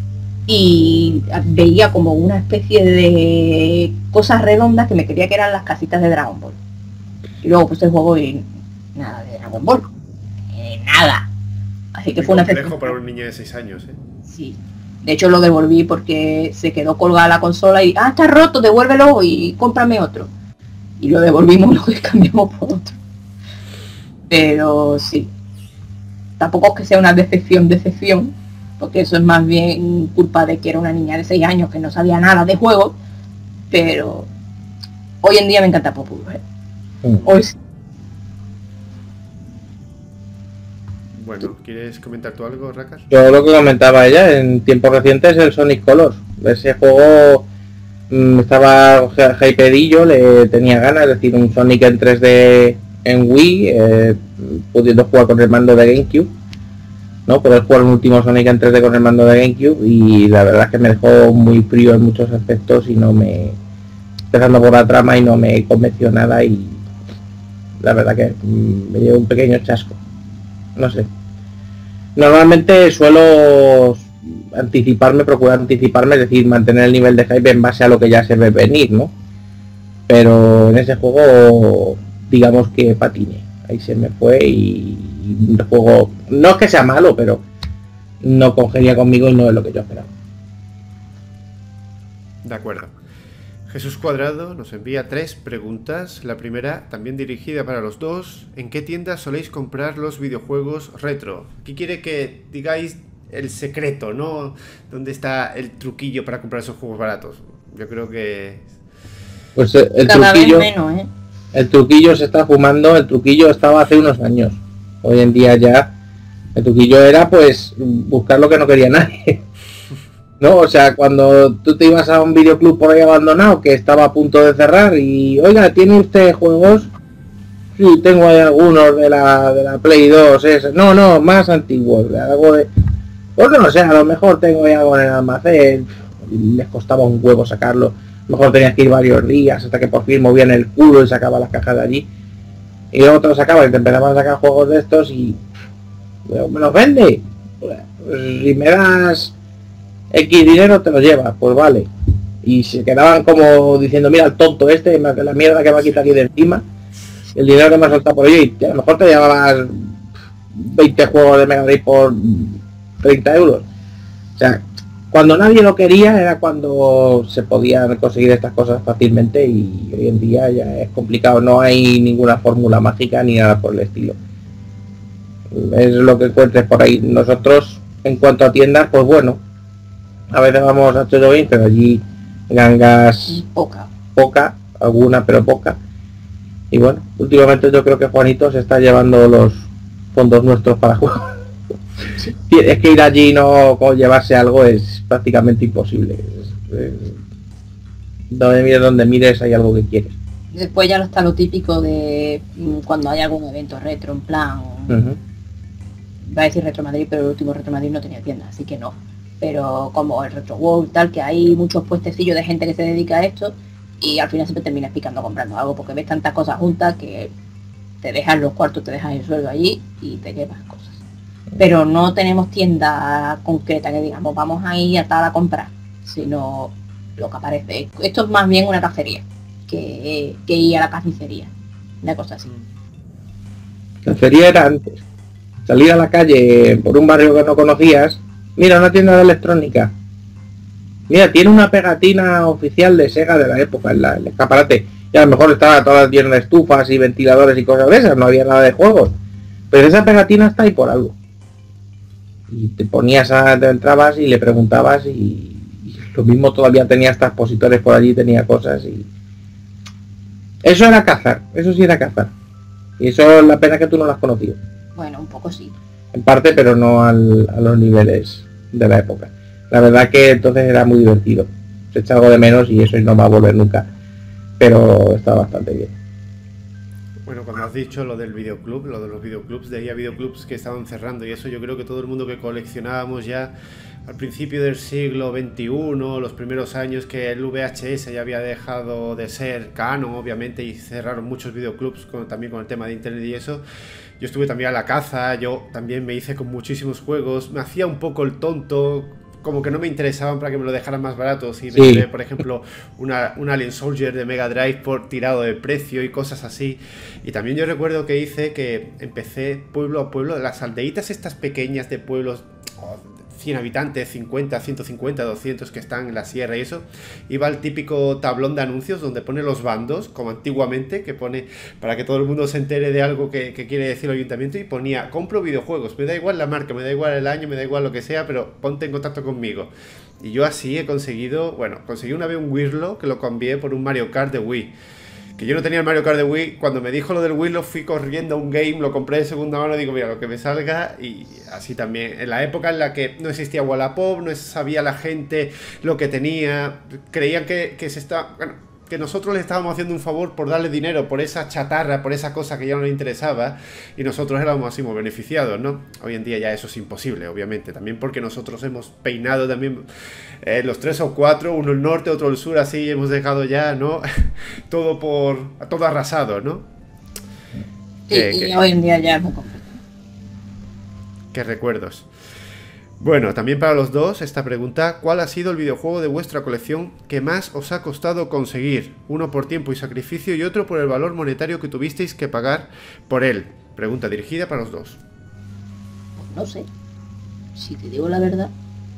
y veía como una especie de cosas redondas que me quería que eran las casitas de Dragon Ball. Y luego puse el juego y nada de Dragon Ball, eh, nada. Así que muy fue una complejo para un niño de seis años, ¿eh? Sí. De hecho lo devolví porque se quedó colgada la consola y ah, está roto, devuélvelo y cómprame otro. Y lo devolvimos, lo que cambiamos por otro. Pero sí. Tampoco es que sea una decepción, decepción, porque eso es más bien culpa de que era una niña de seis años que no sabía nada de juego. Pero hoy en día me encanta Populous, ¿eh? Mm. Hoy sí. Bueno, ¿quieres comentar tú algo, Rakar? Yo lo que comentaba ella, en tiempos recientes el Sonic Colors. Ese juego mmm, estaba hyperillo, le tenía ganas, es decir, un Sonic en tres D en Wii, eh, pudiendo jugar con el mando de GameCube, ¿no? Poder jugar un último Sonic en tres D con el mando de GameCube y la verdad es que me dejó muy frío en muchos aspectos y no me... empezando por la trama y no me convenció nada y la verdad que mmm, me llevo un pequeño chasco. No sé. Normalmente suelo anticiparme, procurar anticiparme, es decir, mantener el nivel de hype en base a lo que ya se ve venir, ¿no? Pero en ese juego, digamos que patiné. Ahí se me fue y el juego, no es que sea malo, pero no congenia conmigo y no es lo que yo esperaba. De acuerdo. Jesús Cuadrado nos envía tres preguntas. La primera, también dirigida para los dos. ¿En qué tiendas soléis comprar los videojuegos retro? Aquí quiere que digáis el secreto, ¿no? ¿Dónde está el truquillo para comprar esos juegos baratos? Yo creo que... Pues el, el truquillo... Menos, ¿eh? El truquillo se está fumando, el truquillo estaba hace unos años. Hoy en día ya... El truquillo era, pues, buscar lo que no quería nadie. No, o sea, cuando tú te ibas a un videoclub por ahí abandonado que estaba a punto de cerrar y, oiga, ¿tiene usted juegos? Sí, tengo ahí algunos de la, de la Play dos, ese. No, no, más antiguos, algo de... Pues no, o sea, a lo mejor tengo ahí algo en el almacén, les costaba un huevo sacarlo, a lo mejor tenías que ir varios días hasta que por fin movían el culo y sacaba las cajas de allí. Y luego te lo sacaba y te empezaban a sacar juegos de estos y... ¿me los vende? Pues si me das... X dinero te lo lleva, pues vale. Y se quedaban como diciendo, mira el tonto este, la mierda que me ha quitado aquí de encima, el dinero que me ha soltado por ello, y a lo mejor te llevabas veinte juegos de Mega Drive por treinta euros. O sea, cuando nadie lo quería era cuando se podían conseguir estas cosas fácilmente y hoy en día ya es complicado, no hay ninguna fórmula mágica ni nada por el estilo. Es lo que encuentres por ahí. Nosotros, en cuanto a tiendas, pues bueno, a veces vamos a Chojoin, pero allí gangas poca, poca, alguna pero poca. Y bueno, últimamente yo creo que Juanito se está llevando los fondos nuestros para jugar. Es que ir allí y no llevarse algo es prácticamente imposible. Es, es, donde mires, donde mires hay algo que quieres. Después ya está lo típico de cuando hay algún evento retro, en plan... Uh-huh. Va a decir Retro Madrid, pero el último Retro Madrid no tenía tienda, así que no. Pero como el Retro World, tal, que hay muchos puestecillos de gente que se dedica a esto y al final siempre terminas picando comprando algo porque ves tantas cosas juntas que te dejas los cuartos, te dejas el sueldo allí y te llevas cosas. Pero no tenemos tienda concreta que digamos vamos a ir a tal a comprar, sino lo que aparece. Esto es más bien una cacería que, que ir a la carnicería, una cosa así. Cacería era antes. Salir a la calle por un barrio que no conocías. Mira, una tienda de electrónica. Mira, tiene una pegatina oficial de Sega de la época en la, el escaparate. Y a lo mejor estaba todas llenas de estufas y ventiladores y cosas de esas, no había nada de juegos. Pero esa pegatina está ahí por algo. Y te ponías a, te entrabas y le preguntabas y, y lo mismo todavía tenía hasta expositores por allí, tenía cosas y... Eso era cazar, eso sí era cazar. Y eso es la pena que tú no lo has conocido. Bueno, un poco sí. En parte, pero no al, a los niveles de la época. La verdad que entonces era muy divertido. Se echa algo de menos y eso no va a volver nunca. Pero está bastante bien. Bueno, cuando has dicho lo del videoclub, lo de los videoclubs, de ahí a videoclubs que estaban cerrando y eso, yo creo que todo el mundo que coleccionábamos ya al principio del siglo veintiuno, los primeros años que el V H S ya había dejado de ser canon, obviamente, y cerraron muchos videoclubs con, también con el tema de internet y eso. Yo estuve también a la caza, yo también me hice con muchísimos juegos, me hacía un poco el tonto, como que no me interesaban para que me lo dejaran más barato. Si sí. Me por ejemplo, una, un Alien Soldier de Mega Drive por tirado de precio y cosas así. Y también yo recuerdo que hice que empecé pueblo a pueblo, las aldeitas estas pequeñas de pueblos... Oh, cien habitantes, cincuenta, ciento cincuenta, doscientos que están en la sierra y eso, iba al típico tablón de anuncios donde pone los bandos, como antiguamente, que pone para que todo el mundo se entere de algo que, que quiere decir el ayuntamiento, y ponía, compro videojuegos, me da igual la marca, me da igual el año, me da igual lo que sea, pero ponte en contacto conmigo. Y yo así he conseguido, bueno, conseguí una vez un Wirlo que lo cambié por un Mario Kart de Wii. Que yo no tenía el Mario Kart de Wii, cuando me dijo lo del Wii, lo fui corriendo a un game, lo compré de segunda mano, digo, mira, lo que me salga, y así también. En la época en la que no existía Wallapop, no sabía la gente lo que tenía, creían que, que se está... Bueno, que nosotros le estábamos haciendo un favor por darle dinero por esa chatarra, por esa cosa que ya no le interesaba, y nosotros éramos así muy beneficiados, ¿no? Hoy en día ya eso es imposible, obviamente, también porque nosotros hemos peinado también eh, los tres o cuatro, uno el norte, otro el sur, así hemos dejado ya, ¿no? todo por, todo arrasado, ¿no? Sí, que, y que, hoy en día ya es muy completo. Qué recuerdos. Bueno, también para los dos esta pregunta, ¿cuál ha sido el videojuego de vuestra colección que más os ha costado conseguir? Uno por tiempo y sacrificio y otro por el valor monetario que tuvisteis que pagar por él. Pregunta dirigida para los dos. Pues no sé, si te digo la verdad,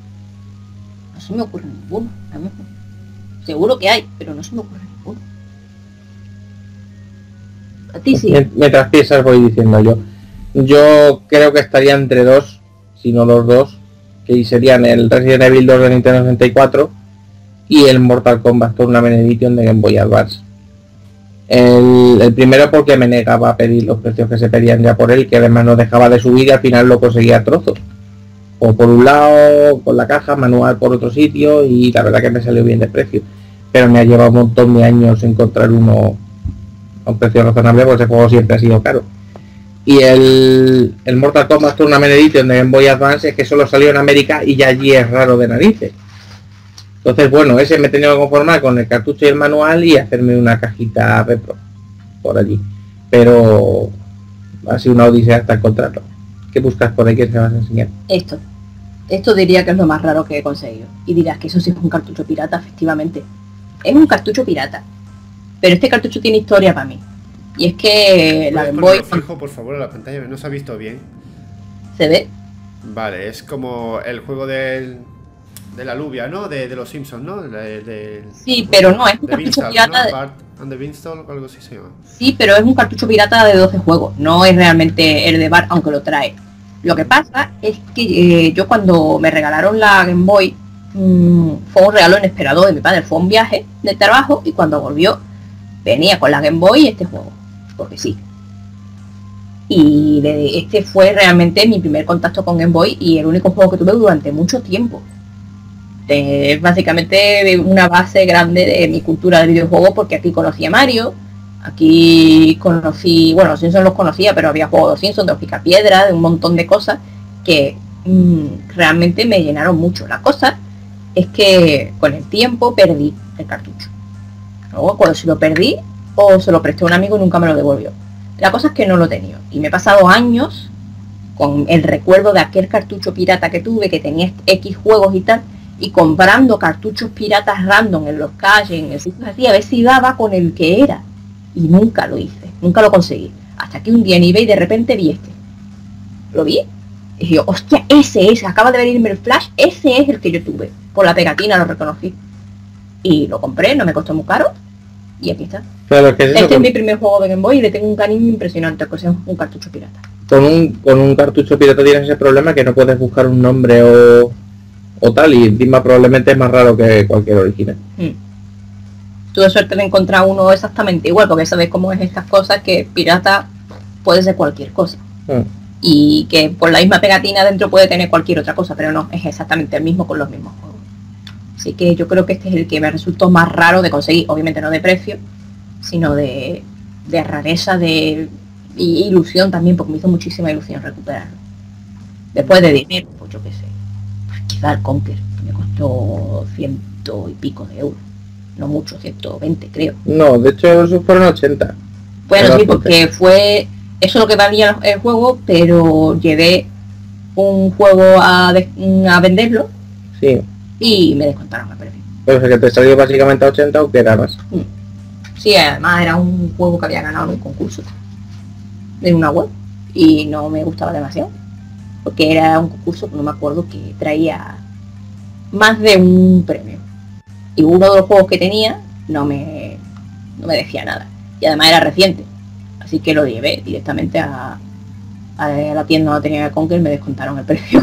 no se me ocurre ninguno. A mí, seguro que hay, pero no se me ocurre ninguno. A ti sí. Mientras piensas voy diciendo yo. Yo creo que estaría entre dos, si no los dos, que serían el Resident Evil dos de Nintendo sesenta y cuatro y el Mortal Kombat Tournament Edition de Game Boy Advance. El, el primero porque me negaba a pedir los precios que se pedían ya por él, que además no dejaba de subir y al final lo conseguía a trozos. O por un lado, con la caja, manual por otro sitio, y la verdad que me salió bien de precio. Pero me ha llevado un montón de años encontrar uno a un precio razonable, porque ese juego siempre ha sido caro. Y el, el Mortal Kombat Tournament Edition de Game Boy Advance es que solo salió en América y ya allí es raro de narices. Entonces, bueno, ese me he tenido que conformar con el cartucho y el manual y hacerme una cajita retro por allí. Pero ha sido una odisea hasta encontrarlo. ¿Qué buscas por ahí que te vas a enseñar? Esto. Esto diría que es lo más raro que he conseguido. Y dirás que eso sí es un cartucho pirata, efectivamente. Es un cartucho pirata. Pero este cartucho tiene historia para mí. Y es que la Game Boy... fijo, por favor, a la pantalla, no se ha visto bien. ¿Se ve? Vale, es como el juego del, de la lluvia, ¿no? De, de los Simpsons, ¿no? De, de, sí, pero no, es un cartucho Beanstalk, pirata... ¿no? Bart and the Beanstalk, algo así se llama. Sí, pero es un cartucho pirata de doce juegos. No es realmente el de Bart, aunque lo trae. Lo que pasa es que eh, yo cuando me regalaron la Game Boy, mmm, fue un regalo inesperado de mi padre. Fue un viaje de trabajo y cuando volvió venía con la Game Boy y este juego. Porque sí. Y de, este fue realmente mi primer contacto con Game Boy y el único juego que tuve durante mucho tiempo. Es básicamente una base grande de mi cultura de videojuegos, porque aquí conocí a Mario, aquí conocí, bueno, los Simpsons los conocía, pero había juegos de los Simpsons, de los Picapiedra, de un montón de cosas que mmm, realmente me llenaron mucho. La cosa es que con el tiempo perdí el cartucho. Luego cuando se lo perdí o se lo presté a un amigo y nunca me lo devolvió. La cosa es que no lo he tenido y me he pasado años con el recuerdo de aquel cartucho pirata que tuve, que tenía X juegos y tal, y comprando cartuchos piratas random en los calles, en el sitio así, a ver si daba con el que era. Y nunca lo hice, nunca lo conseguí. Hasta que un día en eBay de repente vi este. Lo vi y dije, hostia, ese es, acaba de venirme el flash, ese es el que yo tuve. Por la pegatina lo reconocí. Y lo compré, no me costó muy caro. Y aquí está. Claro, que es, este con... es mi primer juego de Game Boy y le tengo un cariño impresionante, que sea un cartucho pirata. Con un, con un cartucho pirata tienes ese problema que no puedes buscar un nombre o... o tal, y encima probablemente es más raro que cualquier original. Mm. Tuve suerte de encontrar uno exactamente igual, porque sabes cómo es estas cosas, que pirata puede ser cualquier cosa. Mm. Y que por la misma pegatina dentro puede tener cualquier otra cosa, pero no, es exactamente el mismo con los mismos juegos. Así que yo creo que este es el que me resultó más raro de conseguir, obviamente no de precio, sino de, de rareza, de y ilusión también, porque me hizo muchísima ilusión recuperarlo. Después de dinero, pues yo qué sé. Quizá el Conker, que me costó ciento y pico de euros. No mucho, ciento veinte creo. No, de hecho esos fueron ochenta. Bueno, sí, porque fue... Eso es lo que valía el juego, pero llevé un juego a, de, a venderlo. Sí. Y me descontaron el precio. Pero es que te salió básicamente a ochenta o que era más. Sí, además era un juego que había ganado en un concurso de una web. Y no me gustaba demasiado. Porque era un concurso, no me acuerdo, que traía más de un premio. Y uno de los juegos que tenía no me, no me decía nada. Y además era reciente. Así que lo llevé directamente a, a la tienda donde tenía el Conker y me descontaron el precio.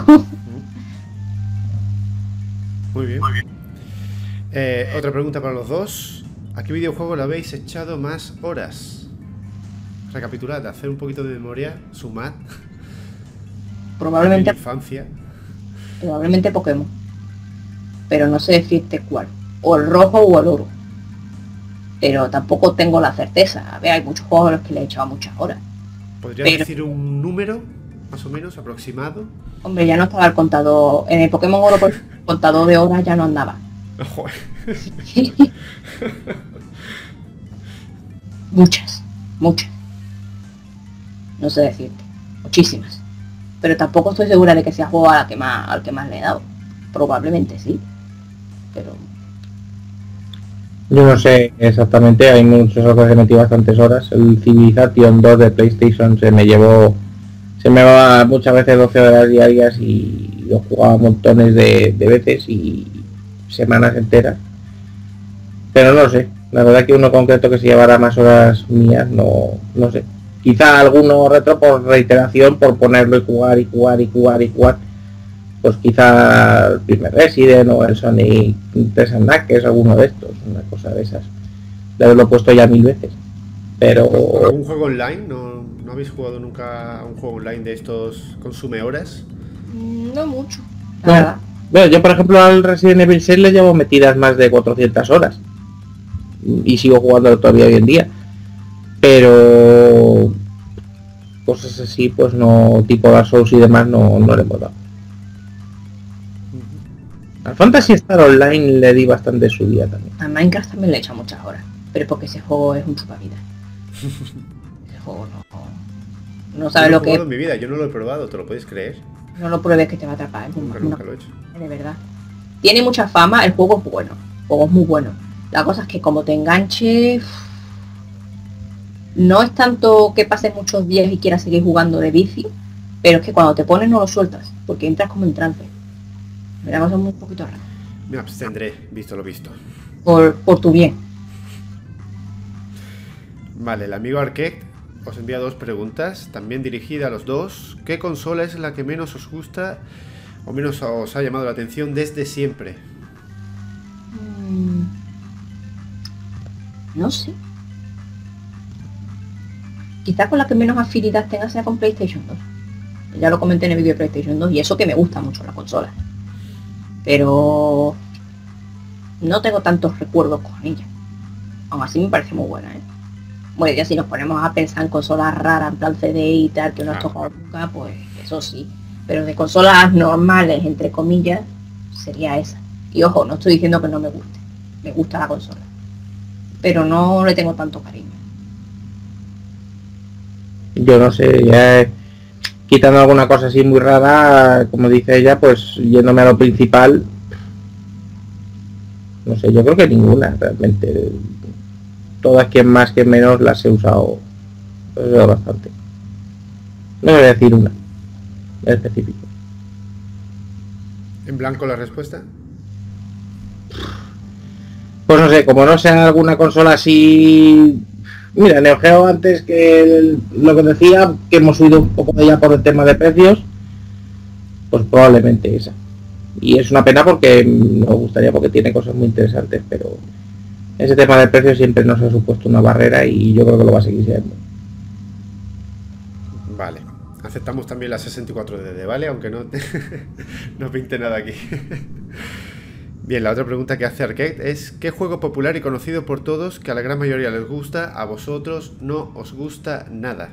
Muy bien. Muy bien. Eh, otra pregunta para los dos. ¿A qué videojuego le habéis echado más horas? Recapitulad, hacer un poquito de memoria, sumad. Probablemente infancia. Probablemente Pokémon. Pero no sé decirte cuál. O el rojo o el oro. Pero tampoco tengo la certeza. A ver, hay muchos juegos a los que le he echado muchas horas. ¿Podrías pero... decir un número, más o menos, aproximado? Hombre, ya no estaba el contador. En el Pokémon Oro, por el contador de horas ya no andaba. Muchas, muchas. No sé decirte. Muchísimas. Pero tampoco estoy segura de que sea juego al que más, al que más le he dado. Probablemente sí. Pero... yo no sé exactamente, hay muchos juegos que metí bastantes horas. El Civilization dos de PlayStation se me llevó... se me va muchas veces doce horas diarias y lo jugaba montones de, de veces y semanas enteras. Pero no sé, la verdad que uno concreto que se llevara más horas mías, no, no sé. Quizá alguno retro por reiteración, por ponerlo y jugar y jugar y jugar y jugar. Pues quizá el primer Resident o el Sonic tres and Knuckles, alguno de estos, una cosa de esas. De haberlo puesto ya mil veces. Pero... ¿algún juego online? ¿No, ¿No habéis jugado nunca a un juego online de estos consume horas? No mucho. No. Bueno, yo por ejemplo al Resident Evil seis le llevo metidas más de cuatrocientas horas. Y sigo jugando todavía hoy en día. Pero... cosas así, pues no, tipo Dark Souls y demás, no, no le hemos dado. Al Fantasy Star Online le di bastante su día también. A Minecraft también le he hecho muchas horas. Pero porque ese juego es un chupavidas. Ese juego no... no sabes lo lo que es. en mi vida, yo no lo he probado, ¿te lo puedes creer? No lo pruebes que te va a atrapar. Es nunca, una... nunca lo he hecho. De verdad. Tiene mucha fama, el juego es bueno. El juego es muy bueno. La cosa es que como te enganche... no es tanto que pases muchos días y quieras seguir jugando de vicio, pero es que cuando te pones no lo sueltas, porque entras como en trance. La cosa es un poquito rara. Me abstendré, visto lo visto. Por, por tu bien. Vale, el amigo Arquette os envía dos preguntas, también dirigida a los dos. ¿Qué consola es la que menos os gusta o menos os ha llamado la atención desde siempre? Mm, no sé. quizás con la que menos afinidad tenga sea con PlayStation dos. Ya lo comenté en el vídeo de PlayStation dos y eso que me gusta mucho la consola. Pero no tengo tantos recuerdos con ella. Aún así me parece muy buena, ¿eh? Bueno, ya si nos ponemos a pensar en consolas raras, en plan C D y tal, que no has tocado nunca, pues eso sí. Pero de consolas normales, entre comillas, sería esa. Y ojo, no estoy diciendo que no me guste. Me gusta la consola. Pero no le tengo tanto cariño. Yo no sé, ya quitando alguna cosa así muy rara, como dice ella, pues yéndome a lo principal, no sé, yo creo que ninguna realmente. Todas, quien más que menos, las he usado, he usado bastante. No voy a decir una en específico. ¿En blanco la respuesta? Pues no sé, como no sea alguna consola así... Mira, Neo Geo antes que el, lo que decía, que hemos subido un poco de ella por el tema de precios, pues probablemente esa. Y es una pena porque nos gustaría, porque tiene cosas muy interesantes, pero ese tema de precios siempre nos ha supuesto una barrera y yo creo que lo va a seguir siendo. Vale, aceptamos también la sesenta y cuatro D D, ¿vale? Aunque no, no pinte nada aquí. Bien, la otra pregunta que hace Arcade es: ¿qué juego popular y conocido por todos que a la gran mayoría les gusta, a vosotros no os gusta nada?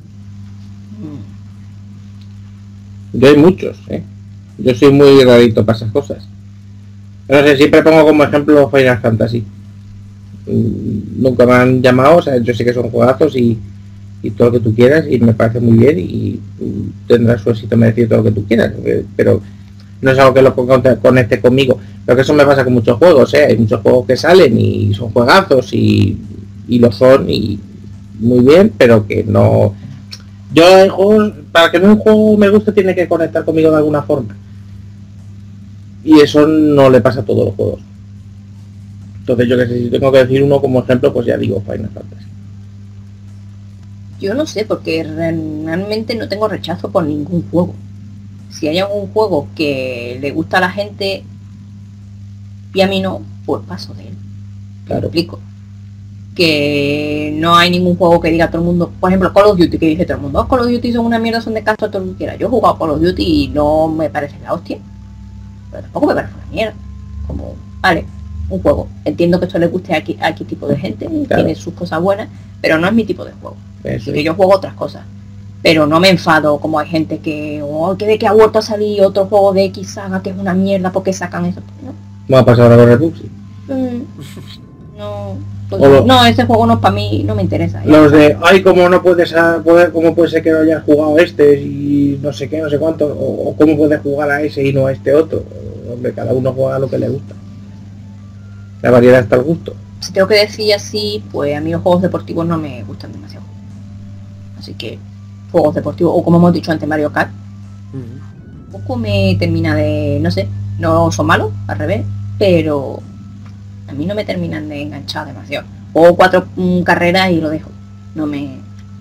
Yo hay muchos, ¿eh? Yo soy muy rarito para esas cosas. No sé, siempre pongo como ejemplo Final Fantasy. Nunca me han llamado, o sea, yo sé que son juegazos y, y todo lo que tú quieras, y me parece muy bien y tendrás su éxito merecido todo lo que tú quieras, pero no es algo que lo conecte conmigo. Pero que eso me pasa con muchos juegos, ¿eh? Hay muchos juegos que salen y son juegazos y, y lo son y muy bien, pero que no... Yo hay juegos, para que un juego me guste tiene que conectar conmigo de alguna forma. Y eso no le pasa a todos los juegos. Entonces yo que sé, si tengo que decir uno como ejemplo, pues ya digo Final Fantasy. Yo no sé, porque realmente no tengo rechazo por ningún juego. Si hay algún juego que le gusta a la gente y a mí no, pues paso de él. Claro. Me explico. Que no hay ningún juego que diga a todo el mundo, por ejemplo Call of Duty, que dice todo el mundo, oh, Call of Duty son una mierda, son de casto, todo lo que quiera. Yo he jugado Call of Duty y no me parece la hostia, pero tampoco me parece una mierda. Como, vale, un juego. Entiendo que esto le guste a aquí, a aquí tipo de gente, claro. Tiene sus cosas buenas, pero no es mi tipo de juego. Eso. Que yo juego otras cosas. Pero no me enfado como hay gente que, oh, que ve que ha vuelto a salir otro juego de X saga que es una mierda porque sacan eso. No. ¿Va a pasar ahora con Republic? Mm, no, pues lo, no, ese juego no para mí, no me interesa. Ya. Los de, ay, como no puedes poder, cómo puede ser que no hayas jugado este y no sé qué, no sé cuánto, o, o cómo puedes jugar a ese y no a este otro. Hombre, cada uno juega lo que le gusta. La variedad está al gusto. Si tengo que decir así, pues a mí los juegos deportivos no me gustan demasiado. Así que juegos deportivos, o como hemos dicho antes, Mario Kart, un poco me termina de, no sé, no son malos, al revés, pero a mí no me terminan de enganchar demasiado. Juego cuatro mm, carreras y lo dejo, no me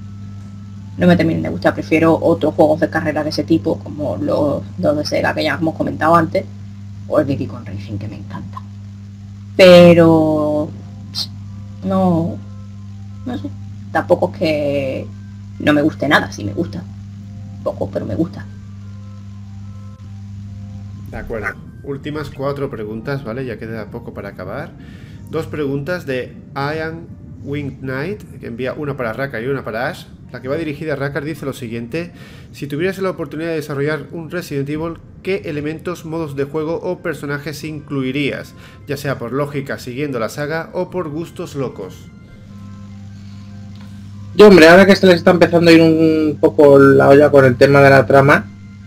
no me terminan de gustar. Prefiero otros juegos de carrera de ese tipo, como los, los de Sega que ya hemos comentado antes, o el Diddy Kong Racing, que me encanta. Pero no, no sé, tampoco es que no me guste nada, sí me gusta. Poco, pero me gusta. De acuerdo. Últimas cuatro preguntas, ¿vale? Ya queda poco para acabar. Dos preguntas de Ian Winged Knight, que envía una para Rakar y una para Ash. La que va dirigida a Rakar dice lo siguiente: si tuvieras la oportunidad de desarrollar un Resident Evil, ¿qué elementos, modos de juego o personajes incluirías? Ya sea por lógica siguiendo la saga o por gustos locos. Yo, hombre, ahora que se les está empezando a ir un poco la olla con el tema de la trama,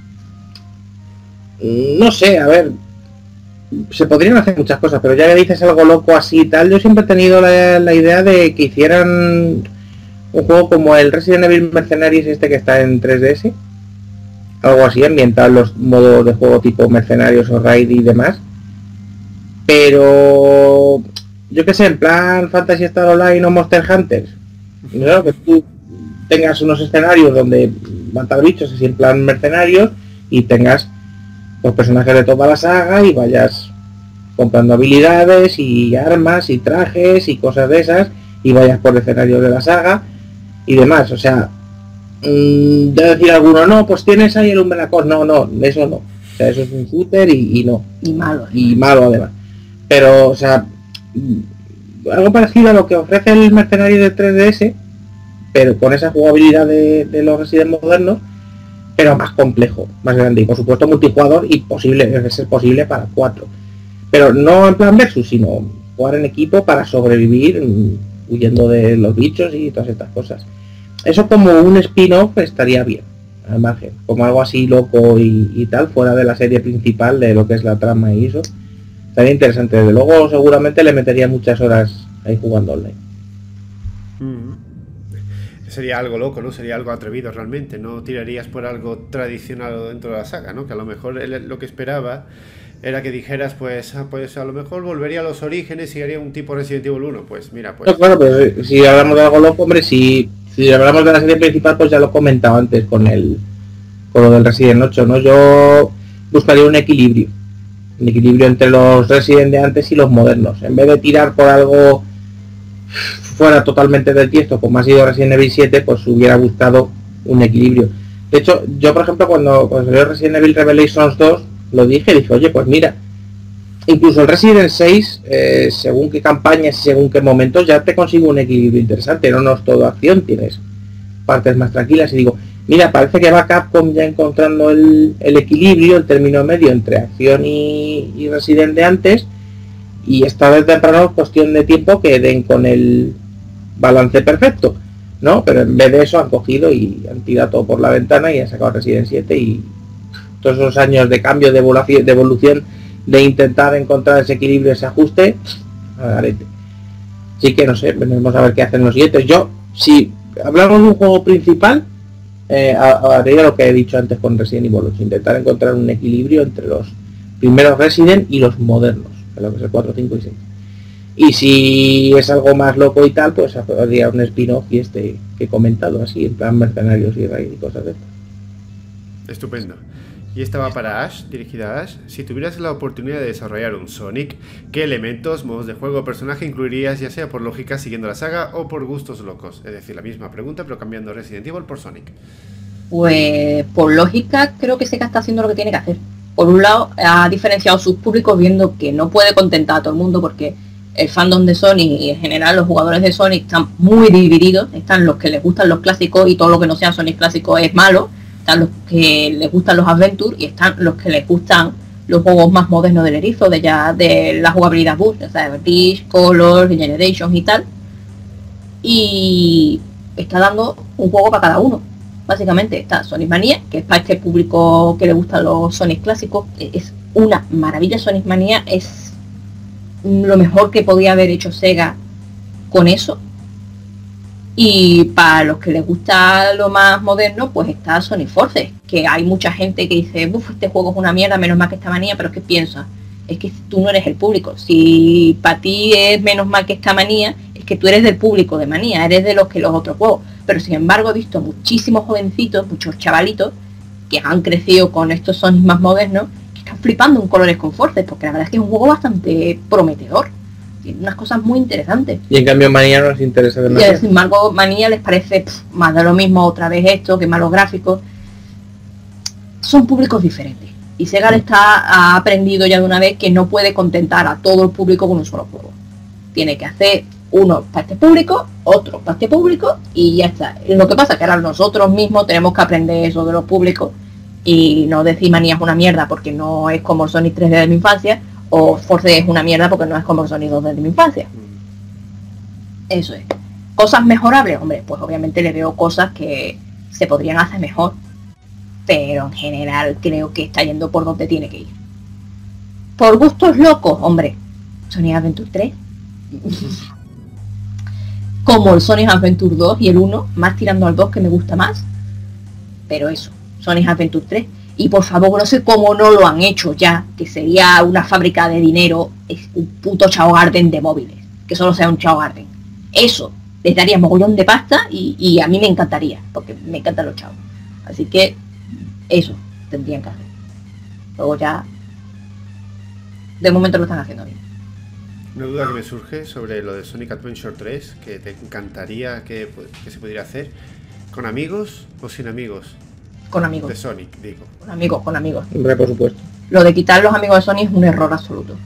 no sé, a ver, se podrían hacer muchas cosas, pero ya que dices algo loco así y tal, yo siempre he tenido la, la idea de que hicieran un juego como el Resident Evil Mercenaries este que está en tres D S, algo así, ambientar los modos de juego tipo Mercenarios o Raid y demás, pero yo que sé, en plan Fantasy Star Online o Monster Hunters, ¿no? Que tú tengas unos escenarios donde matar bichos así en plan mercenarios y tengas los personajes de toda la saga y vayas comprando habilidades y armas y trajes y cosas de esas y vayas por escenarios de la saga y demás. O sea, mmm, de decir alguno, no, pues tienes ahí el Umbenacos, no, no, eso no. O sea, eso es un shooter y, y no. Y malo. Y malo además. Pero, o sea, algo parecido a lo que ofrece el Mercenario de tres D S, pero con esa jugabilidad de, de los Resident modernos, pero más complejo, más grande. Y por supuesto multijugador y posible, debe ser posible para cuatro. Pero no en plan versus, sino jugar en equipo para sobrevivir, huyendo de los bichos y todas estas cosas. Eso como un spin-off estaría bien, al margen. Como algo así loco y, y tal, fuera de la serie principal de lo que es la trama y eso. Estaría interesante. Desde luego seguramente le metería muchas horas ahí jugando online. Mm. Sería algo loco, ¿no? Sería algo atrevido realmente. No tirarías por algo tradicional dentro de la saga, ¿no? Que a lo mejor él, lo que esperaba era que dijeras, pues, ah, pues a lo mejor volvería a los orígenes y haría un tipo Resident Evil uno. Pues mira, pues... No, claro, pero si hablamos de algo loco, hombre, si, si hablamos de la serie principal, pues ya lo he comentado antes con el con lo del Resident ocho, ¿no? Yo buscaría un equilibrio. Un equilibrio entre los Resident de antes y los modernos. En vez de tirar por algo fuera totalmente del tiesto, como ha sido Resident Evil siete, pues hubiera buscado un equilibrio. De hecho, yo por ejemplo, cuando, cuando salió Resident Evil Revelations dos, lo dije, dije, oye, pues mira, incluso el Resident seis, eh, según qué campañas y según qué momentos, ya te consigo un equilibrio interesante. No, no es todo acción, tienes partes más tranquilas. Y digo, mira, parece que va Capcom ya encontrando el, el equilibrio, el término medio entre acción y, y Resident de antes, y esta vez temprano es cuestión de tiempo que den con el balance perfecto, ¿no? Pero en vez de eso han cogido y han tirado todo por la ventana y han sacado Resident siete y todos esos años de cambio, de evolución, de evolución, de intentar encontrar ese equilibrio, ese ajuste, a garete. Así que no sé, veremos a ver qué hacen los siguientes. Yo, si hablamos de un juego principal, eh, haría lo que he dicho antes con Resident Evil ocho, intentar encontrar un equilibrio entre los primeros Resident y los modernos, lo que es el cuatro, cinco y seis. Y si es algo más loco y tal, pues habría un spin-off y este que he comentado, así, en plan mercenarios y raid y cosas de estas. Estupendo. Y esta va para Ash, dirigida a Ash. Si tuvieras la oportunidad de desarrollar un Sonic, ¿qué elementos, modos de juego o personaje incluirías, ya sea por lógica siguiendo la saga o por gustos locos? Es decir, la misma pregunta pero cambiando Resident Evil por Sonic. Pues por lógica creo que Sega está haciendo lo que tiene que hacer. Por un lado ha diferenciado sus públicos viendo que no puede contentar a todo el mundo porque el fandom de Sonic y en general los jugadores de Sonic están muy divididos. Están los que les gustan los clásicos y todo lo que no sea Sonic clásico es malo. Están los que les gustan los Adventure y están los que les gustan los juegos más modernos del erizo, de ya de la jugabilidad boost, o sea, Beach, Color, Generations y tal. Y está dando un juego para cada uno. Básicamente está Sonic Mania, que es para este público que le gustan los Sonic clásicos. Es una maravilla. Sonic Mania es lo mejor que podía haber hecho Sega con eso. Y para los que les gusta lo más moderno, pues está Sonic Forces, que hay mucha gente que dice, uff, este juego es una mierda, menos mal que esta manía, pero es que piensa, es que tú no eres el público. Si para ti es menos mal que esta manía, es que tú eres del público de manía, eres de los que los otros juegos. Pero sin embargo he visto muchísimos jovencitos, muchos chavalitos, que han crecido con estos Sonic más modernos, que están flipando en Colores con Forces, porque la verdad es que es un juego bastante prometedor. Tiene unas cosas muy interesantes. Y en cambio Manía no les interesa demasiado. Y sin embargo Manía les parece pff, más de lo mismo otra vez esto, que más los gráficos. Son públicos diferentes. Y Sega le está, ha aprendido ya de una vez que no puede contentar a todo el público con un solo juego. Tiene que hacer uno para este público, otro para este público y ya está. Lo que pasa es que ahora nosotros mismos tenemos que aprender eso de los públicos y no decir Manía es una mierda porque no es como el Sonic tres D de mi infancia, o Force es una mierda porque no es como el Sonic dos D de mi infancia. Eso es. Cosas mejorables, hombre, pues obviamente le veo cosas que se podrían hacer mejor, pero en general creo que está yendo por donde tiene que ir. Por gustos locos, hombre, Sonic Adventure tres. Como el Sonic Adventure dos y el uno, más tirando al dos que me gusta más. Pero eso, Sonic Adventure tres. Y por favor, no sé cómo no lo han hecho ya, que sería una fábrica de dinero, es un puto Chao Garden de móviles, que solo sea un Chao Garden. Eso, les daría mogollón de pasta y, y a mí me encantaría, porque me encantan los chavos. Así que eso tendrían que hacer. Luego ya, de momento lo están haciendo bien. Una duda que me surge sobre lo de Sonic Adventure tres, que te encantaría que, que se pudiera hacer. ¿Con amigos o sin amigos? Con amigos. De Sonic, digo. Con amigos, con amigos. Hombre, por supuesto. Lo de quitar los amigos de Sonic es un error absoluto.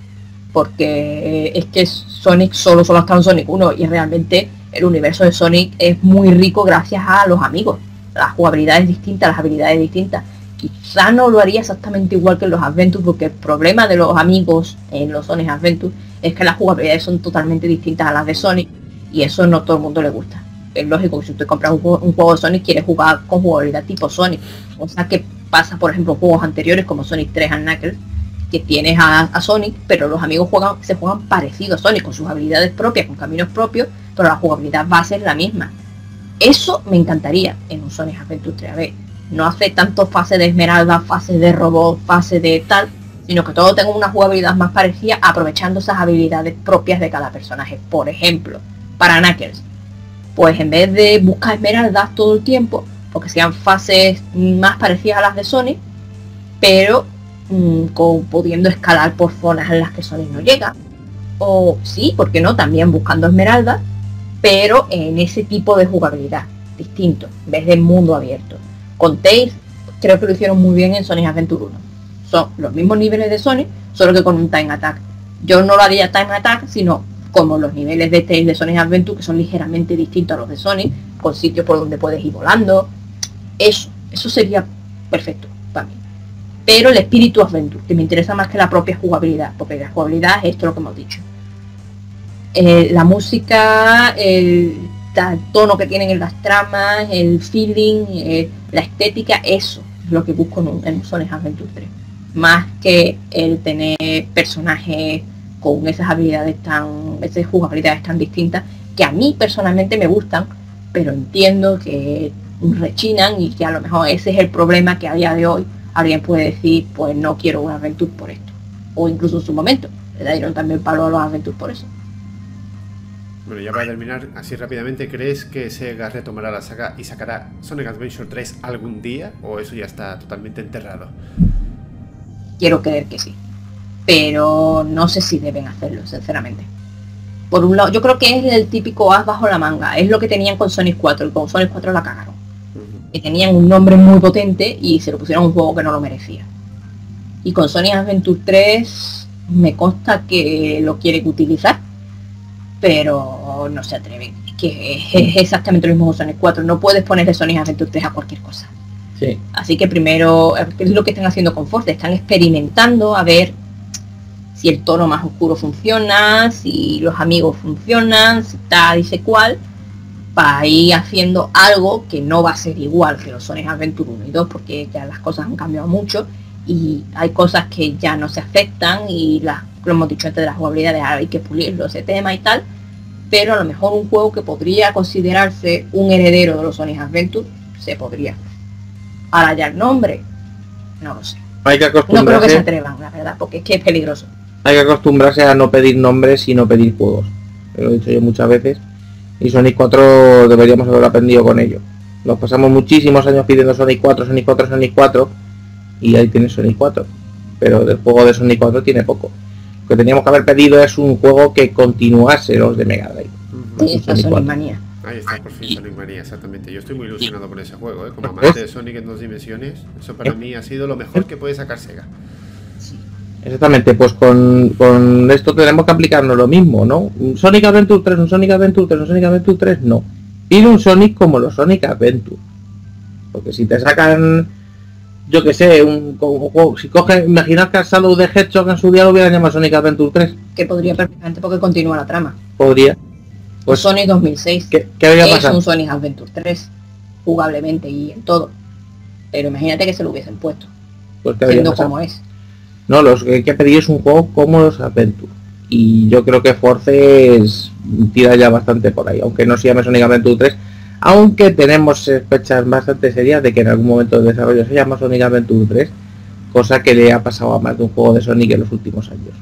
Porque es que Sonic solo solo está en Sonic uno y realmente el universo de Sonic es muy rico gracias a los amigos. La jugabilidad es distinta, las habilidades distintas. Quizá no lo haría exactamente igual que en los Adventures, porque el problema de los amigos en los Sonic Adventures es que las jugabilidades son totalmente distintas a las de Sonic y eso no todo el mundo le gusta. Es lógico que si usted compra un juego, un juego de Sonic, quiere jugar con jugabilidad tipo Sonic. O sea que pasa, por ejemplo, en juegos anteriores como Sonic tres and Knuckles, que tienes a, a Sonic, pero los amigos juegan, se juegan parecido a Sonic, con sus habilidades propias, con caminos propios, pero la jugabilidad base es la misma. Eso me encantaría en un Sonic Adventure tres. A ver, no hace tanto fase de esmeralda, fase de robot, fase de tal, sino que todo tenga una jugabilidad más parecida, aprovechando esas habilidades propias de cada personaje. Por ejemplo, para Knuckles, pues en vez de buscar esmeraldas todo el tiempo, porque sean fases más parecidas a las de Sonic, pero mmm, con, pudiendo escalar por zonas en las que Sonic no llega. O sí, porque no, también buscando esmeraldas, pero en ese tipo de jugabilidad distinto, en vez de mundo abierto. Con Tails creo que lo hicieron muy bien en Sonic Adventure uno. Son los mismos niveles de Sonic, solo que con un Time Attack. Yo no lo haría Time Attack, sino como los niveles de Tails de Sonic Adventure, que son ligeramente distintos a los de Sonic, con sitios por donde puedes ir volando. Eso, eso sería perfecto para mí. Pero el espíritu Adventure, que me interesa más que la propia jugabilidad, porque la jugabilidad es esto lo que hemos dicho. Eh, la música, el, el tono que tienen en las tramas, el feeling, eh, la estética, eso es lo que busco en un, en un Sonic Adventure tres. Más que el tener personajes con esas habilidades tan, esas jugabilidades tan distintas, que a mí personalmente me gustan, pero entiendo que rechinan y que a lo mejor ese es el problema, que a día de hoy alguien puede decir, pues no quiero un Adventure por esto. O incluso en su momento, le dieron también palo a los Adventures por eso. Bueno, ya para terminar, así rápidamente, ¿crees que Sega retomará la saga y sacará Sonic Adventure tres algún día? ¿O eso ya está totalmente enterrado? Quiero creer que sí, pero no sé si deben hacerlo, sinceramente. Por un lado, yo creo que es el típico as bajo la manga, es lo que tenían con Sonic cuatro, y con Sonic cuatro la cagaron. Uh-huh. Que tenían un nombre muy potente y se lo pusieron a un juego que no lo merecía. Y con Sonic Adventure tres me consta que lo quieren utilizar, pero no se atreven. Es que es exactamente lo mismo con Sonic cuatro, no puedes ponerle Sonic Adventure tres a cualquier cosa. Sí. Así que primero, es lo que están haciendo con Force, están experimentando a ver si el tono más oscuro funciona, si los amigos funcionan, si tal y sé cuál, para ir haciendo algo que no va a ser igual que los Sonic Adventure uno y dos, porque ya las cosas han cambiado mucho y hay cosas que ya no se afectan y las, lo hemos dicho antes de las jugabilidades, hay que pulirlo, ese tema y tal, pero a lo mejor un juego que podría considerarse un heredero de los Sonic Adventure se podría. Ahora ya el nombre, no lo sé. Hay que acostumbrarse. No creo que se atrevan, la verdad, porque es que es peligroso. Hay que acostumbrarse a no pedir nombres y no pedir juegos. Lo he dicho yo muchas veces. Y Sonic cuatro deberíamos haber aprendido con ello. Nos pasamos muchísimos años pidiendo Sonic cuatro, Sonic cuatro, Sonic cuatro. Y ahí tienes Sonic cuatro. Pero del juego de Sonic cuatro tiene poco. Lo que teníamos que haber pedido es un juego que continuase los de Mega Drive. Uh-huh. Sí, Sonic, Sonic Mania. Ahí está, por fin Sonic Mania, exactamente. Yo estoy muy ilusionado con ese juego, ¿eh? Como amante de Sonic en dos dimensiones, eso para mí ha sido lo mejor que puede sacar Sega. Exactamente, pues con, con esto tenemos que aplicarnos lo mismo, ¿no? Un Sonic Adventure tres, un Sonic Adventure tres, un Sonic Adventure tres, no. Pide un Sonic como los Sonic Adventure. Porque si te sacan, yo que sé, un, un juego, si coges, imaginad que al Shadow the Hedgehog en su día lo hubieran llamado Sonic Adventure tres. Que podría perfectamente porque continúa la trama. Podría. Pues Sonic dos mil seis. ¿Qué, qué habría es pasado? un Sonic Adventure tres, jugablemente y en todo. Pero imagínate que se lo hubiesen puesto. Pues ¿qué siendo pasado? como es. No, los que hay que pedir es un juego como los Adventure. Y yo creo que Force es, tira ya bastante por ahí, aunque no se llame Sonic Adventure tres, aunque tenemos sospechas bastante serias de que en algún momento de desarrollo se llama Sonic Adventure tres, cosa que le ha pasado a más de un juego de Sonic en los últimos años.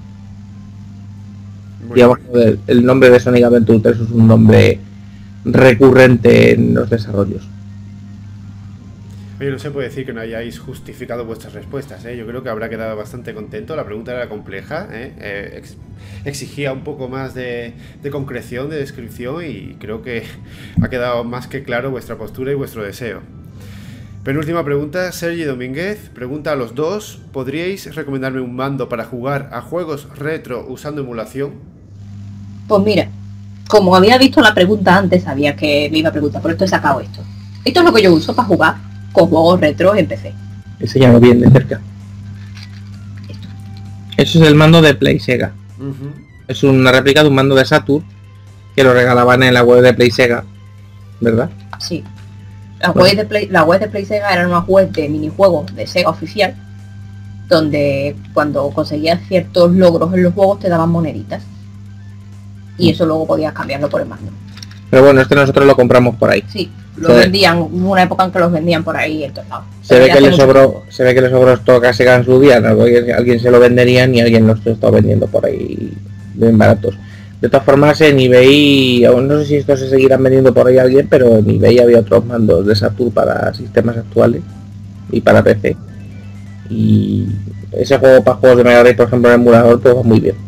Digamos, el, el nombre de Sonic Adventure tres es un nombre recurrente en los desarrollos. Oye, no se puede decir que no hayáis justificado vuestras respuestas, ¿eh? Yo creo que habrá quedado bastante contento. La pregunta era compleja, ¿eh? Eh, ex exigía un poco más de, de concreción, de descripción, y creo que ha quedado más que claro vuestra postura y vuestro deseo. Penúltima pregunta, Sergi Domínguez pregunta a los dos: ¿podríais recomendarme un mando para jugar a juegos retro usando emulación? Pues mira, como había visto la pregunta antes, sabía que me iba a preguntar, por esto he sacado esto. Esto es lo que yo uso para jugar con juegos retro en P C. Enséñalo bien de cerca. Esto. Eso es el mando de Play Sega. Uh-huh. Es una réplica de un mando de Saturn que lo regalaban en la web de Play Sega, ¿verdad? Sí. La web de Play, la web de Play Sega era una web de minijuegos de Sega oficial, donde cuando conseguías ciertos logros en los juegos te daban moneditas. Y eso luego podías cambiarlo por el mando. Pero bueno, este nosotros lo compramos por ahí. Sí, lo vendían, hubo una época en que los vendían por ahí en todos lados. Se ve que le sobró, se ve que le sobró stock a Sega en su día, ¿no? Alguien, alguien se lo vendería y alguien los está vendiendo por ahí bien baratos. De todas formas, en eBay, aún no sé si estos se seguirán vendiendo por ahí a alguien, pero en eBay había otros mandos de Saturn para sistemas actuales y para P C. Y ese juego para juegos de Mega Drive, por ejemplo, en el emulador, pues va muy bien.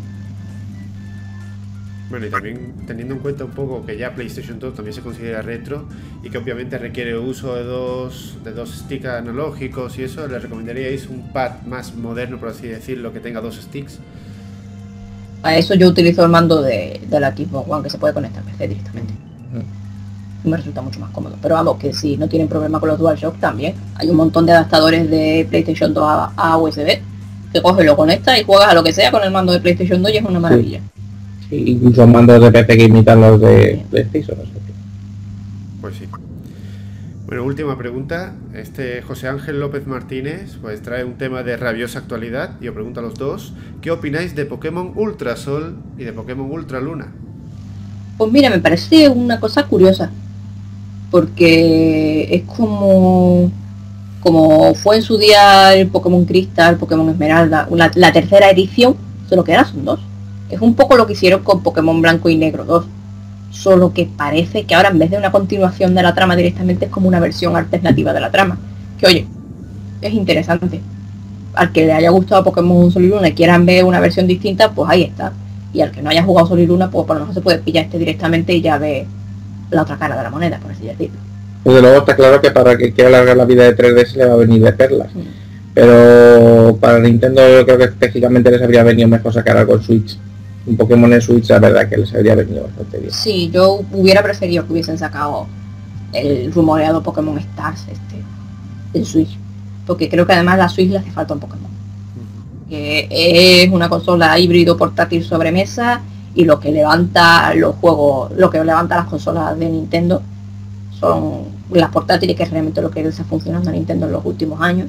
Bueno, y también teniendo en cuenta un poco que ya PlayStation dos también se considera retro y que obviamente requiere uso de dos, de dos sticks analógicos y eso, ¿le recomendaríais un pad más moderno, por así decirlo, que tenga dos sticks? A eso yo utilizo el mando de, de la Xbox One, que se puede conectar a P C directamente. Mm. Me resulta mucho más cómodo. Pero vamos, que si no tienen problema con los DualShock también. Hay un montón de adaptadores de PlayStation dos a, a U S B, que coges, lo conectas y juegas a lo que sea con el mando de PlayStation dos y es una maravilla. Sí. Incluso mandos de P C que imitan los de PlayStation. Pues sí. Bueno, última pregunta. Este José Ángel López Martínez pues trae un tema de rabiosa actualidad. Yo pregunto a los dos: ¿qué opináis de Pokémon Ultra Sol y de Pokémon Ultra Luna? Pues mira, me parece una cosa curiosa, porque es como como fue en su día el Pokémon Cristal, Pokémon Esmeralda, la, la tercera edición, solo que ahora son dos. Es un poco lo que hicieron con Pokémon Blanco y Negro dos, solo que parece que ahora en vez de una continuación de la trama directamente es como una versión alternativa de la trama. Que oye, es interesante. Al que le haya gustado Pokémon Sol y Luna y quieran ver una versión distinta, pues ahí está. Y al que no haya jugado Sol y Luna, pues por lo mejor se puede pillar este directamente y ya ve la otra cara de la moneda, por así decirlo. Desde luego está claro que para que quiera alargar la vida de tres D S le va a venir de perlas. Mm. Pero para Nintendo yo creo que específicamente les habría venido mejor sacar algo en Switch. Un Pokémon en Switch, la verdad que les habría venido bastante bien. Sí, yo hubiera preferido que hubiesen sacado el rumoreado Pokémon Stars este en Switch, porque creo que además a la Switch le hace falta un Pokémon. Uh-huh. Que es una consola híbrido portátil sobremesa y lo que levanta los juegos, lo que levanta las consolas de Nintendo son las portátiles, que es realmente lo que está funcionando a Nintendo en los últimos años,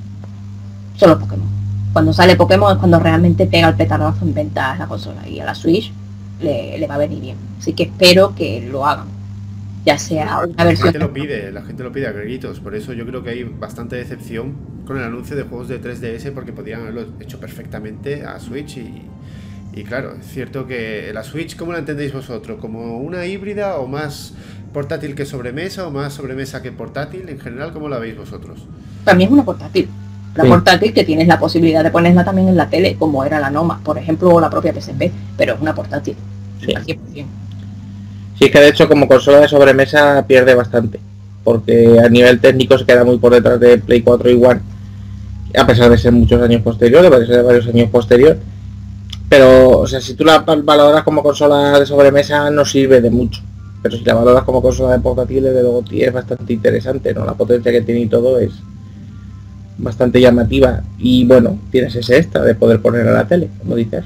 son los Pokémon. Cuando sale Pokémon es cuando realmente pega el petardazo en ventas la consola, y a la Switch le, le va a venir bien. Así que espero que lo hagan, ya sea una versión... La gente lo pide, la gente lo pide a gritos, por eso yo creo que hay bastante decepción con el anuncio de juegos de tres D S, porque podrían haberlo hecho perfectamente a Switch y, y claro, es cierto que la Switch, ¿cómo la entendéis vosotros? ¿Como una híbrida o más portátil que sobremesa o más sobremesa que portátil? En general, ¿cómo la veis vosotros? Para mí es una portátil. La sí. portátil que tienes la posibilidad de ponerla también en la tele, como era la Noma, por ejemplo, o la propia P S P, pero es una portátil. Sí. al cien por cien. Sí, es que de hecho como consola de sobremesa pierde bastante, porque a nivel técnico se queda muy por detrás de Play cuatro y One, a pesar de ser muchos años posterior, de ser varios años posterior. Pero, o sea, si tú la valoras como consola de sobremesa no sirve de mucho, pero si la valoras como consola de portátil, de luego es bastante interesante, ¿no? La potencia que tiene y todo es bastante llamativa, y bueno, tienes ese extra de poder poner a la tele, como dices.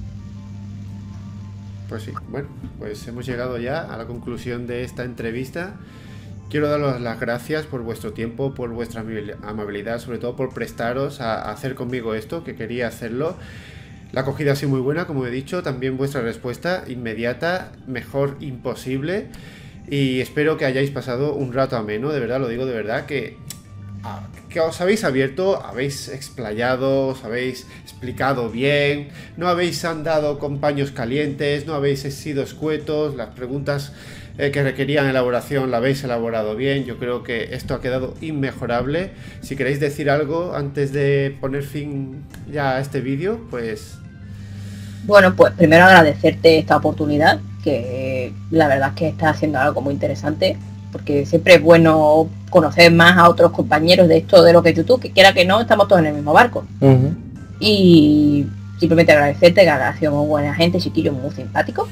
Pues sí, bueno, pues hemos llegado ya a la conclusión de esta entrevista. Quiero daros las gracias por vuestro tiempo, por vuestra amabilidad, sobre todo por prestaros a hacer conmigo esto, que quería hacerlo. La acogida ha sido muy buena, como he dicho, también vuestra respuesta inmediata, mejor imposible, y espero que hayáis pasado un rato ameno, de verdad, lo digo de verdad, que... que os habéis abierto, habéis explayado, os habéis explicado bien, no habéis andado con paños calientes, no habéis sido escuetos, las preguntas eh, que requerían elaboración la habéis elaborado bien. Yo creo que esto ha quedado inmejorable. Si queréis decir algo antes de poner fin ya a este vídeo, pues... Bueno, pues primero agradecerte esta oportunidad, que la verdad es que estás haciendo algo muy interesante, porque siempre es bueno conocer más a otros compañeros de esto, de lo que es YouTube, que quiera que no, estamos todos en el mismo barco. Uh-huh. Y simplemente agradecerte, que has sido muy buena gente, chiquillo muy simpático.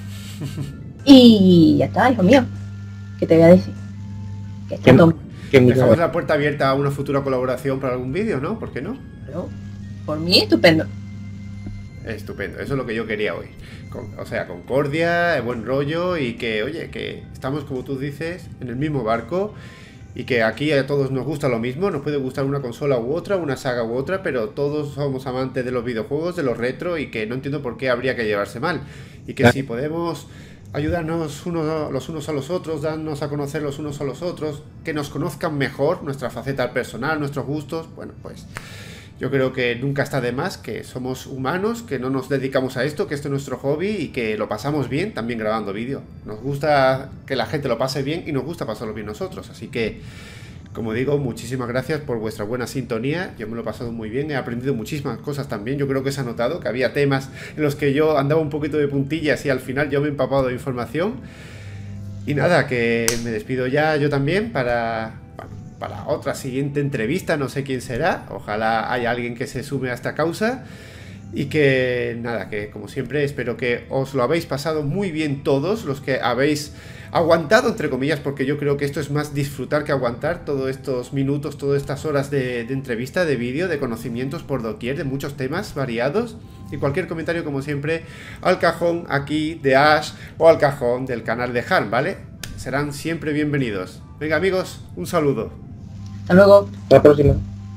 Y ya está, hijo mío. ¿Qué te voy a decir? Que está todo... Dejamos la puerta abierta a una futura colaboración para algún vídeo, ¿no? ¿Por qué no? Pero, por mí, estupendo. Estupendo, eso es lo que yo quería hoy. Con, o sea, concordia, buen rollo y que, oye, que estamos, como tú dices, en el mismo barco y que aquí a todos nos gusta lo mismo. Nos puede gustar una consola u otra, una saga u otra, pero todos somos amantes de los videojuegos, de los retro y que no entiendo por qué habría que llevarse mal. Y que si podemos ayudarnos unos, los unos a los otros, darnos a conocer los unos a los otros, que nos conozcan mejor nuestra faceta personal, nuestros gustos, bueno, pues... Yo creo que nunca está de más, que somos humanos, que no nos dedicamos a esto, que esto es nuestro hobby y que lo pasamos bien también grabando vídeo. Nos gusta que la gente lo pase bien y nos gusta pasarlo bien nosotros. Así que, como digo, muchísimas gracias por vuestra buena sintonía. Yo me lo he pasado muy bien, he aprendido muchísimas cosas también. Yo creo que se ha notado que había temas en los que yo andaba un poquito de puntillas y al final yo me he empapado de información. Y nada, que me despido ya yo también para... para otra siguiente entrevista, no sé quién será, ojalá haya alguien que se sume a esta causa y que nada, que como siempre espero que os lo habéis pasado muy bien todos los que habéis aguantado, entre comillas, porque yo creo que esto es más disfrutar que aguantar, todos estos minutos, todas estas horas de, de entrevista, de vídeo, de conocimientos por doquier, de muchos temas variados. Y cualquier comentario, como siempre, al cajón aquí de Ash o al cajón del canal de Han, ¿vale? Serán siempre bienvenidos. Venga amigos, un saludo. Hasta luego. Hasta la próxima.